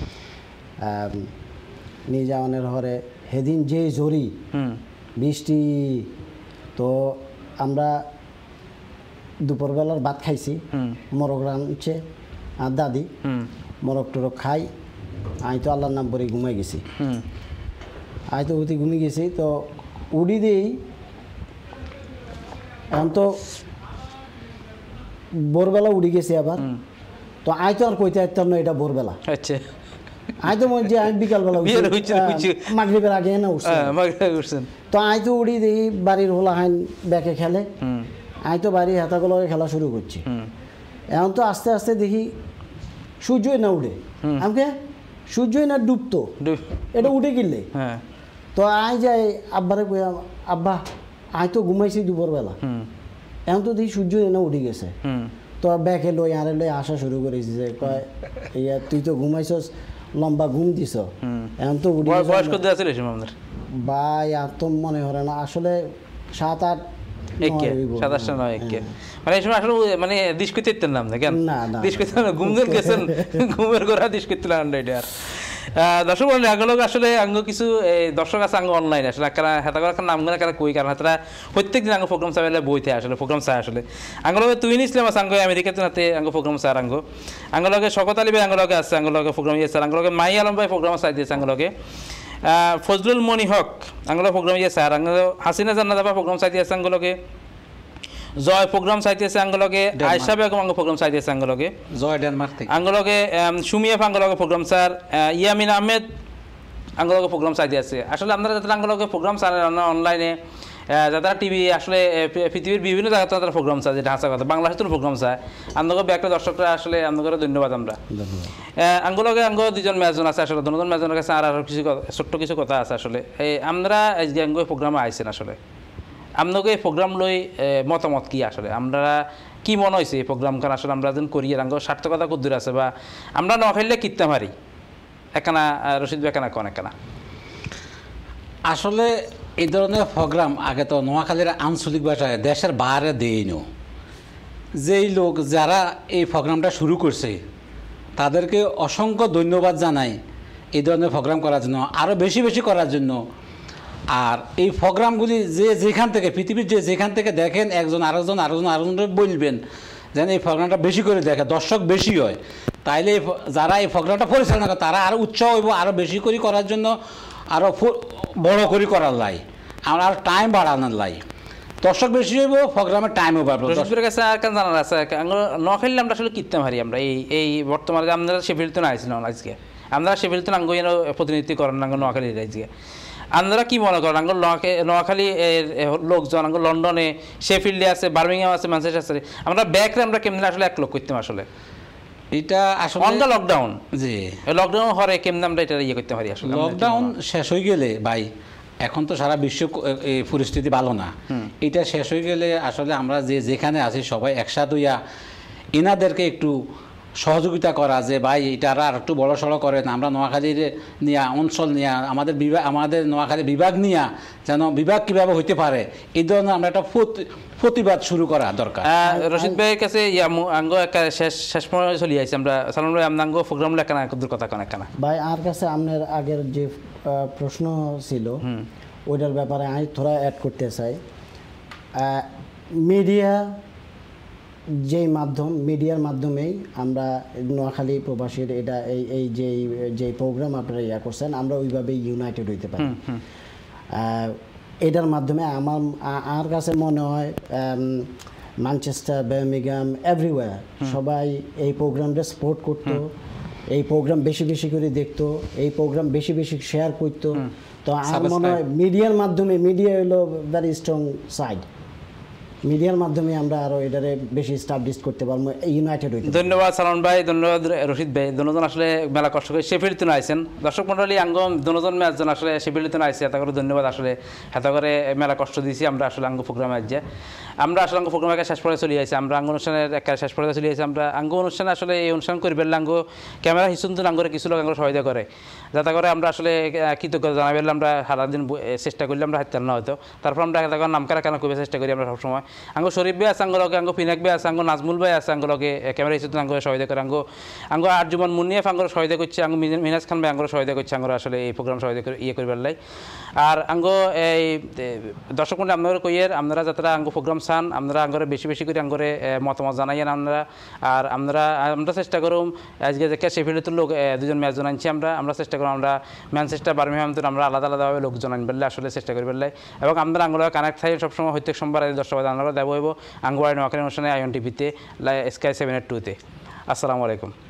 নিয়ে যাওয়ানোর হরে সেদিন যে জরি বৃষ্টি, তো আমরা দুপুরবেলার ভাত খাইছি, মোরগ রাঁধছে আর দাদি, মোরগ টোরগ খাই, আমি তো আল্লাহর নাম পরে ঘুমাই গেছি। আমি তো উঠে ঘুমিয়ে গেছি, তো উড়ি দিই, এখন তো ভোরবেলা উড়ি গেছি আবার, তো আই তো আর কইতে পারতাম না এটা ভোরবেলা। আচ্ছা, আই তো মনে যে আমি বিকালবেলা মাগরিবের আগে না উঠছেন, তো আই তো উড়ি দিই বাড়ির হোলা হাইন ব্যাকে খেলে, আই তো বাড়ির হাতাগুলো খেলা শুরু করছি। এখন তো আস্তে আস্তে দেখি সূর্যই না উঠে, আমাকে সূর্যই না ডুবতো, এটা উঠে গেলে। তো আই যাই আব্বারে কই, আব্বা আই তো ঘুমাইছি দুপুরবেলা, এখন তো দেখি সূর্য এনে উঠে গেছে। তো ব্যাকে লই আরে লই আসা শুরু করেছি যে কয় ইয়া তুই তো ঘুমাইছস, লম্বা ঘুম দিছ, এখন তো উঠে গেছে। বয়স কত আছিল আপনাদের ভাই? আর তো মনে হয় না, আসলে 7-8 মানে এই সময় আসলে মানে দিশ করতে ইতেন নাম না কেন? না দিশ করতে না, ঘুম দিন গেছেন, ঘুমের গোড়া দিশ করতে না এটা। দর্শক বলেন আঙ্গলোক আসলে আঙ্গ কিছু দর্শক আছে আঙ্গ অনলাইন আসলে হেতা করার নাম গুলো কারা কই, কারণ হাতরা প্রত্যেকদিন আঙ্গ প্রোগ্রাম চাইলে বইতে আসলে প্রোগ্রাম চাই আসলে আঙ্গলকে তুই নিছিলাম আছে আঙ্গ আমেরিকাতে নাতে আঙ্গ প্রোগ্রাম চাই আঙ্গলকে শকত আলী ভাই আঙ্গলকে আছে আঙ্গলকে প্রোগ্রাম ইয়েছে, আঙ্গলকে মাই আলম ভাই প্রোগ্রাম চাই দিয়েছে, আঙ্গলকে ফজলুল মনি হক আঙ্গলো প্রোগ্রাম ইয়েছে, আর আঙ্গ হাসিনা জান্নাত আপা প্রোগ্রাম চাই দিয়েছে, আঙ্গলকে জয় প্রোগ্রাম চাইতেছে, আঙ্গলকে আয়শা বেগম আঙ্গ প্রোগ্রাম চাইতেছে, আঙ্গলকে জয় ডেনমার্ক থেকে, আঙ্গলকে সুমিয়া আঙ্গলকে প্রোগ্রাম স্যার ইয়ামিন আহমেদ আঙ্গলকে প্রোগ্রাম চাই দিয়েছে। আসলে আপনারা যারা আঙ্গলকে প্রোগ্রাম চান অনলাইনে, যারা টিভি আসলে পৃথিবীর বিভিন্ন জায়গাতে তারা প্রোগ্রাম চায়, যেটা হাসা কথা বাংলাদেশের প্রোগ্রাম চায়, আঙ্গকে ব্যাকটা দর্শকরা আসলে আঙ্গকে ধন্যবাদ। আমরা আঙ্গলকে আঙ্গ দুজন মেজন আছে, আসলে দুজন মেজনের কাছে আর কিছু ছোট্ট কিছু কথা আছে। আসলে আমরা আজকে আঙ্গ প্রোগ্রামে আইছেন, আসলে আপনাকে এই প্রোগ্রাম লই মতামত কি, আসলে আমরা কি মনে হয়েছে এই প্রোগ্রামখান আসলে আমরা যেন করি, আঙ্গ সার্থকতা কদ্দূর আছে, বা আমরা নখাইলে কিনতে পারি একানা রশিদ বেকানা কোন একানা? আসলে এই ধরনের প্রোগ্রাম আগে তো নোয়াখালীর আঞ্চলিক ভাষায় দেশের বাইরে দেয়নি। যেই লোক যারা এই প্রোগ্রামটা শুরু করছে তাদেরকে অসংখ্য ধন্যবাদ জানাই এই ধরনের প্রোগ্রাম করার জন্য, আরও বেশি বেশি করার জন্য। আর এই প্রোগ্রামগুলি যে যেখান থেকে পৃথিবীর যেখান থেকে দেখেন, একজন আরেকজন বলবেন যেন এই প্রোগ্রামটা বেশি করে দেখে, দর্শক বেশি হয়, তাইলে যারা এই প্রোগ্রামটা পরিচালনা করে তারা আরও উৎসাহ হইব, আরও বেশি করে করার জন্য, আরও বড় করে করার লাই, আমরা আরও টাইম বাড়ানোর লাই, দর্শক বেশি হইব, প্রোগ্রামের টাইমও বাড়বে। দর্শকের কাছে আর কেন জানার আছে, নখাইলে আমরা আসলে কিনতে পারি আমরা এই বর্তমানে আপনারা শেফিল্ড আইছিলাম আজকে, আপনারা শেফিল্ড আঙ্গ প্রতিনিধিত্ব করেন আঙ্গ নোয়াখালীর আজকে, আপনারা কি মনে করেন আঙ্গ নোয়াখালী লোকজন আঙ্গ লন্ডনে শেফিল্ডে আছে, বার্মিংহাম আছে, ম্যানচেস্টার আছে, আমরা ব্যাকরে আমরা কেমন আসলে এক লোক করতাম আসলে এটা আসলে অন দ্য লকডাউন, জি লকডাউন হরে কেমন আমরা এটা ইয়ে করতে পারি আসলে? লকডাউন শেষ হয়ে গেলে ভাই, এখন তো সারা বিশ্ব পরিস্থিতি ভালো না, এটা শেষ হয়ে গেলে আসলে আমরা যেখানে আছি সবাই একসাথে হইয়া এনাদেরকে একটু সহযোগিতা করা, যে ভাই এটা আর একটু বড় সড়ো করেন, আমরা নোয়াখালীর নিয়ে অঞ্চল নিয়ে আমাদের নোয়াখালী বিভাগ নিয়ে যেন বিভাগ কীভাবে হইতে পারে এই ধরনের আমরা একটা প্রতিবাদ শুরু করা দরকার। রশিদ ভাইয়ের কাছে আঙ্গ শেষ পর্যন্ত চলে আসছে, আমরা সালাম ভাই আঙ্গ প্রোগ্রাম লেখানা কদ্দুর কথা কেন কেনা ভাই? আর কাছে আপনার আগের যে প্রশ্ন ছিল ওইটার ব্যাপারে আমি থোড়া অ্যাড করতে চাই। মিডিয়া মিডিয়ার মাধ্যমেই আমরা নোয়াখালী প্রবাসীর এটা এই যে প্রোগ্রাম আপনারা ইয়া করছেন, আমরা ওইভাবেই ইউনাইটেড হইতে পারি। এটার মাধ্যমে আমার কাছে মনে হয় ম্যানচেস্টার, বার্মিংহাম, এভরিওয়্যার সবাই এই প্রোগ্রামটা সাপোর্ট করতো, এই প্রোগ্রাম বেশি বেশি করে দেখতো, এই প্রোগ্রাম বেশি বেশি শেয়ার করতো। তো আমার মনে হয় মিডিয়ার মাধ্যমে, মিডিয়া হলো ভেরি স্ট্রং সাইড, মিডিয়ার মাধ্যমে আমরা আরো এটারে বেশি স্টাবলিশ করতে পারবো, ইউনাইটেড হইতে। ধন্যবাদ সালমান ভাই, ধন্যবাদ রশিদ ভাই, দুজন আসলে মেলা কষ্ট করে শেফিল্ড তুন আইছেন। দর্শক মন্ডলী আঙ্গ দুজন ম্যাচজন আসলে শেফিল্ড তুন আইছে, এত করে ধন্যবাদ। আসলে এত করে মেলা কষ্ট দিয়েছি আমরা আসলে আঙ্গ প্রোগ্রামে আজকে আমরা আসলে আঙ্গ প্রোগ্রামে শেষ পরে চলে আসছি, আমরা আঙ্গ অনুষ্ঠানের একেবারে শেষ পরে চলে আসছি। আমরা আঙ্গ অনুষ্ঠানে আসলে এই অনুষ্ঠান করি বেরলে আঙ্গ ক্যামেরা হিসুন আঙ্গরে কিছু লোক আঙ্গ সহায়তা করে, যাতে করে আমরা আসলে কৃতজ্ঞতা জানাই আমরা সারাদিন চেষ্টা করলে আমরা হাতে না হয়তো। তারপর আমরা নাম কারা কেন খুবই চেষ্টা করি আমরা সবসময়। আঙ্গ শরীফ ভাই আছে আঙ্গলকে, আঙ্গ পিনাক ভাই আছে, আঙ্গ নাজমুল ভাই আছে আঙ্গলকে ক্যামেরা হিসেবে আঙ্গ সহায়তা করে। আঙ্গ আরজুমান মুন্নিয়াফ আঙ্গর সহায়তা করছে, আঙ্গ মিনাজ খান ভাই আঙ্গর সহায়তা করছে আঙ্গর আসলে এই প্রোগ্রাম সহায়তা করে করবার লাই। আর আঙ্গ এই দর্শক মন্ডলী আপনারা কইয়ের আপনারা যারা আঙ্গ প্রোগ্রাম চান আপনারা আঙ্গরে বেশি বেশি করে আঙ্গরে মতামত জানাইয়েন আপনারা। আর আমরা চেষ্টা করুম আজকে যে শেফিল্ডের লোক দুজন ম্যাচ জানাচ্ছি আমরা চেষ্টা করুম আমরা ম্যানচেস্টার বার্মিংহাম আমরা আলাদা আলাদাভাবে লোক জানাই পারলে আসলে চেষ্টা করি পারলে। এবং আমরা আঙ্গুলো কানেক্ট থাকি সবসময় প্রত্যেক সোমবার 10টা বাজে আমরা দেবো আঙ্গুয়ারি নোয়াখালী অনুষ্ঠানে আইএন টিভিতে স্কাই 7 এর 2-তে। আসসালামু আলাইকুম।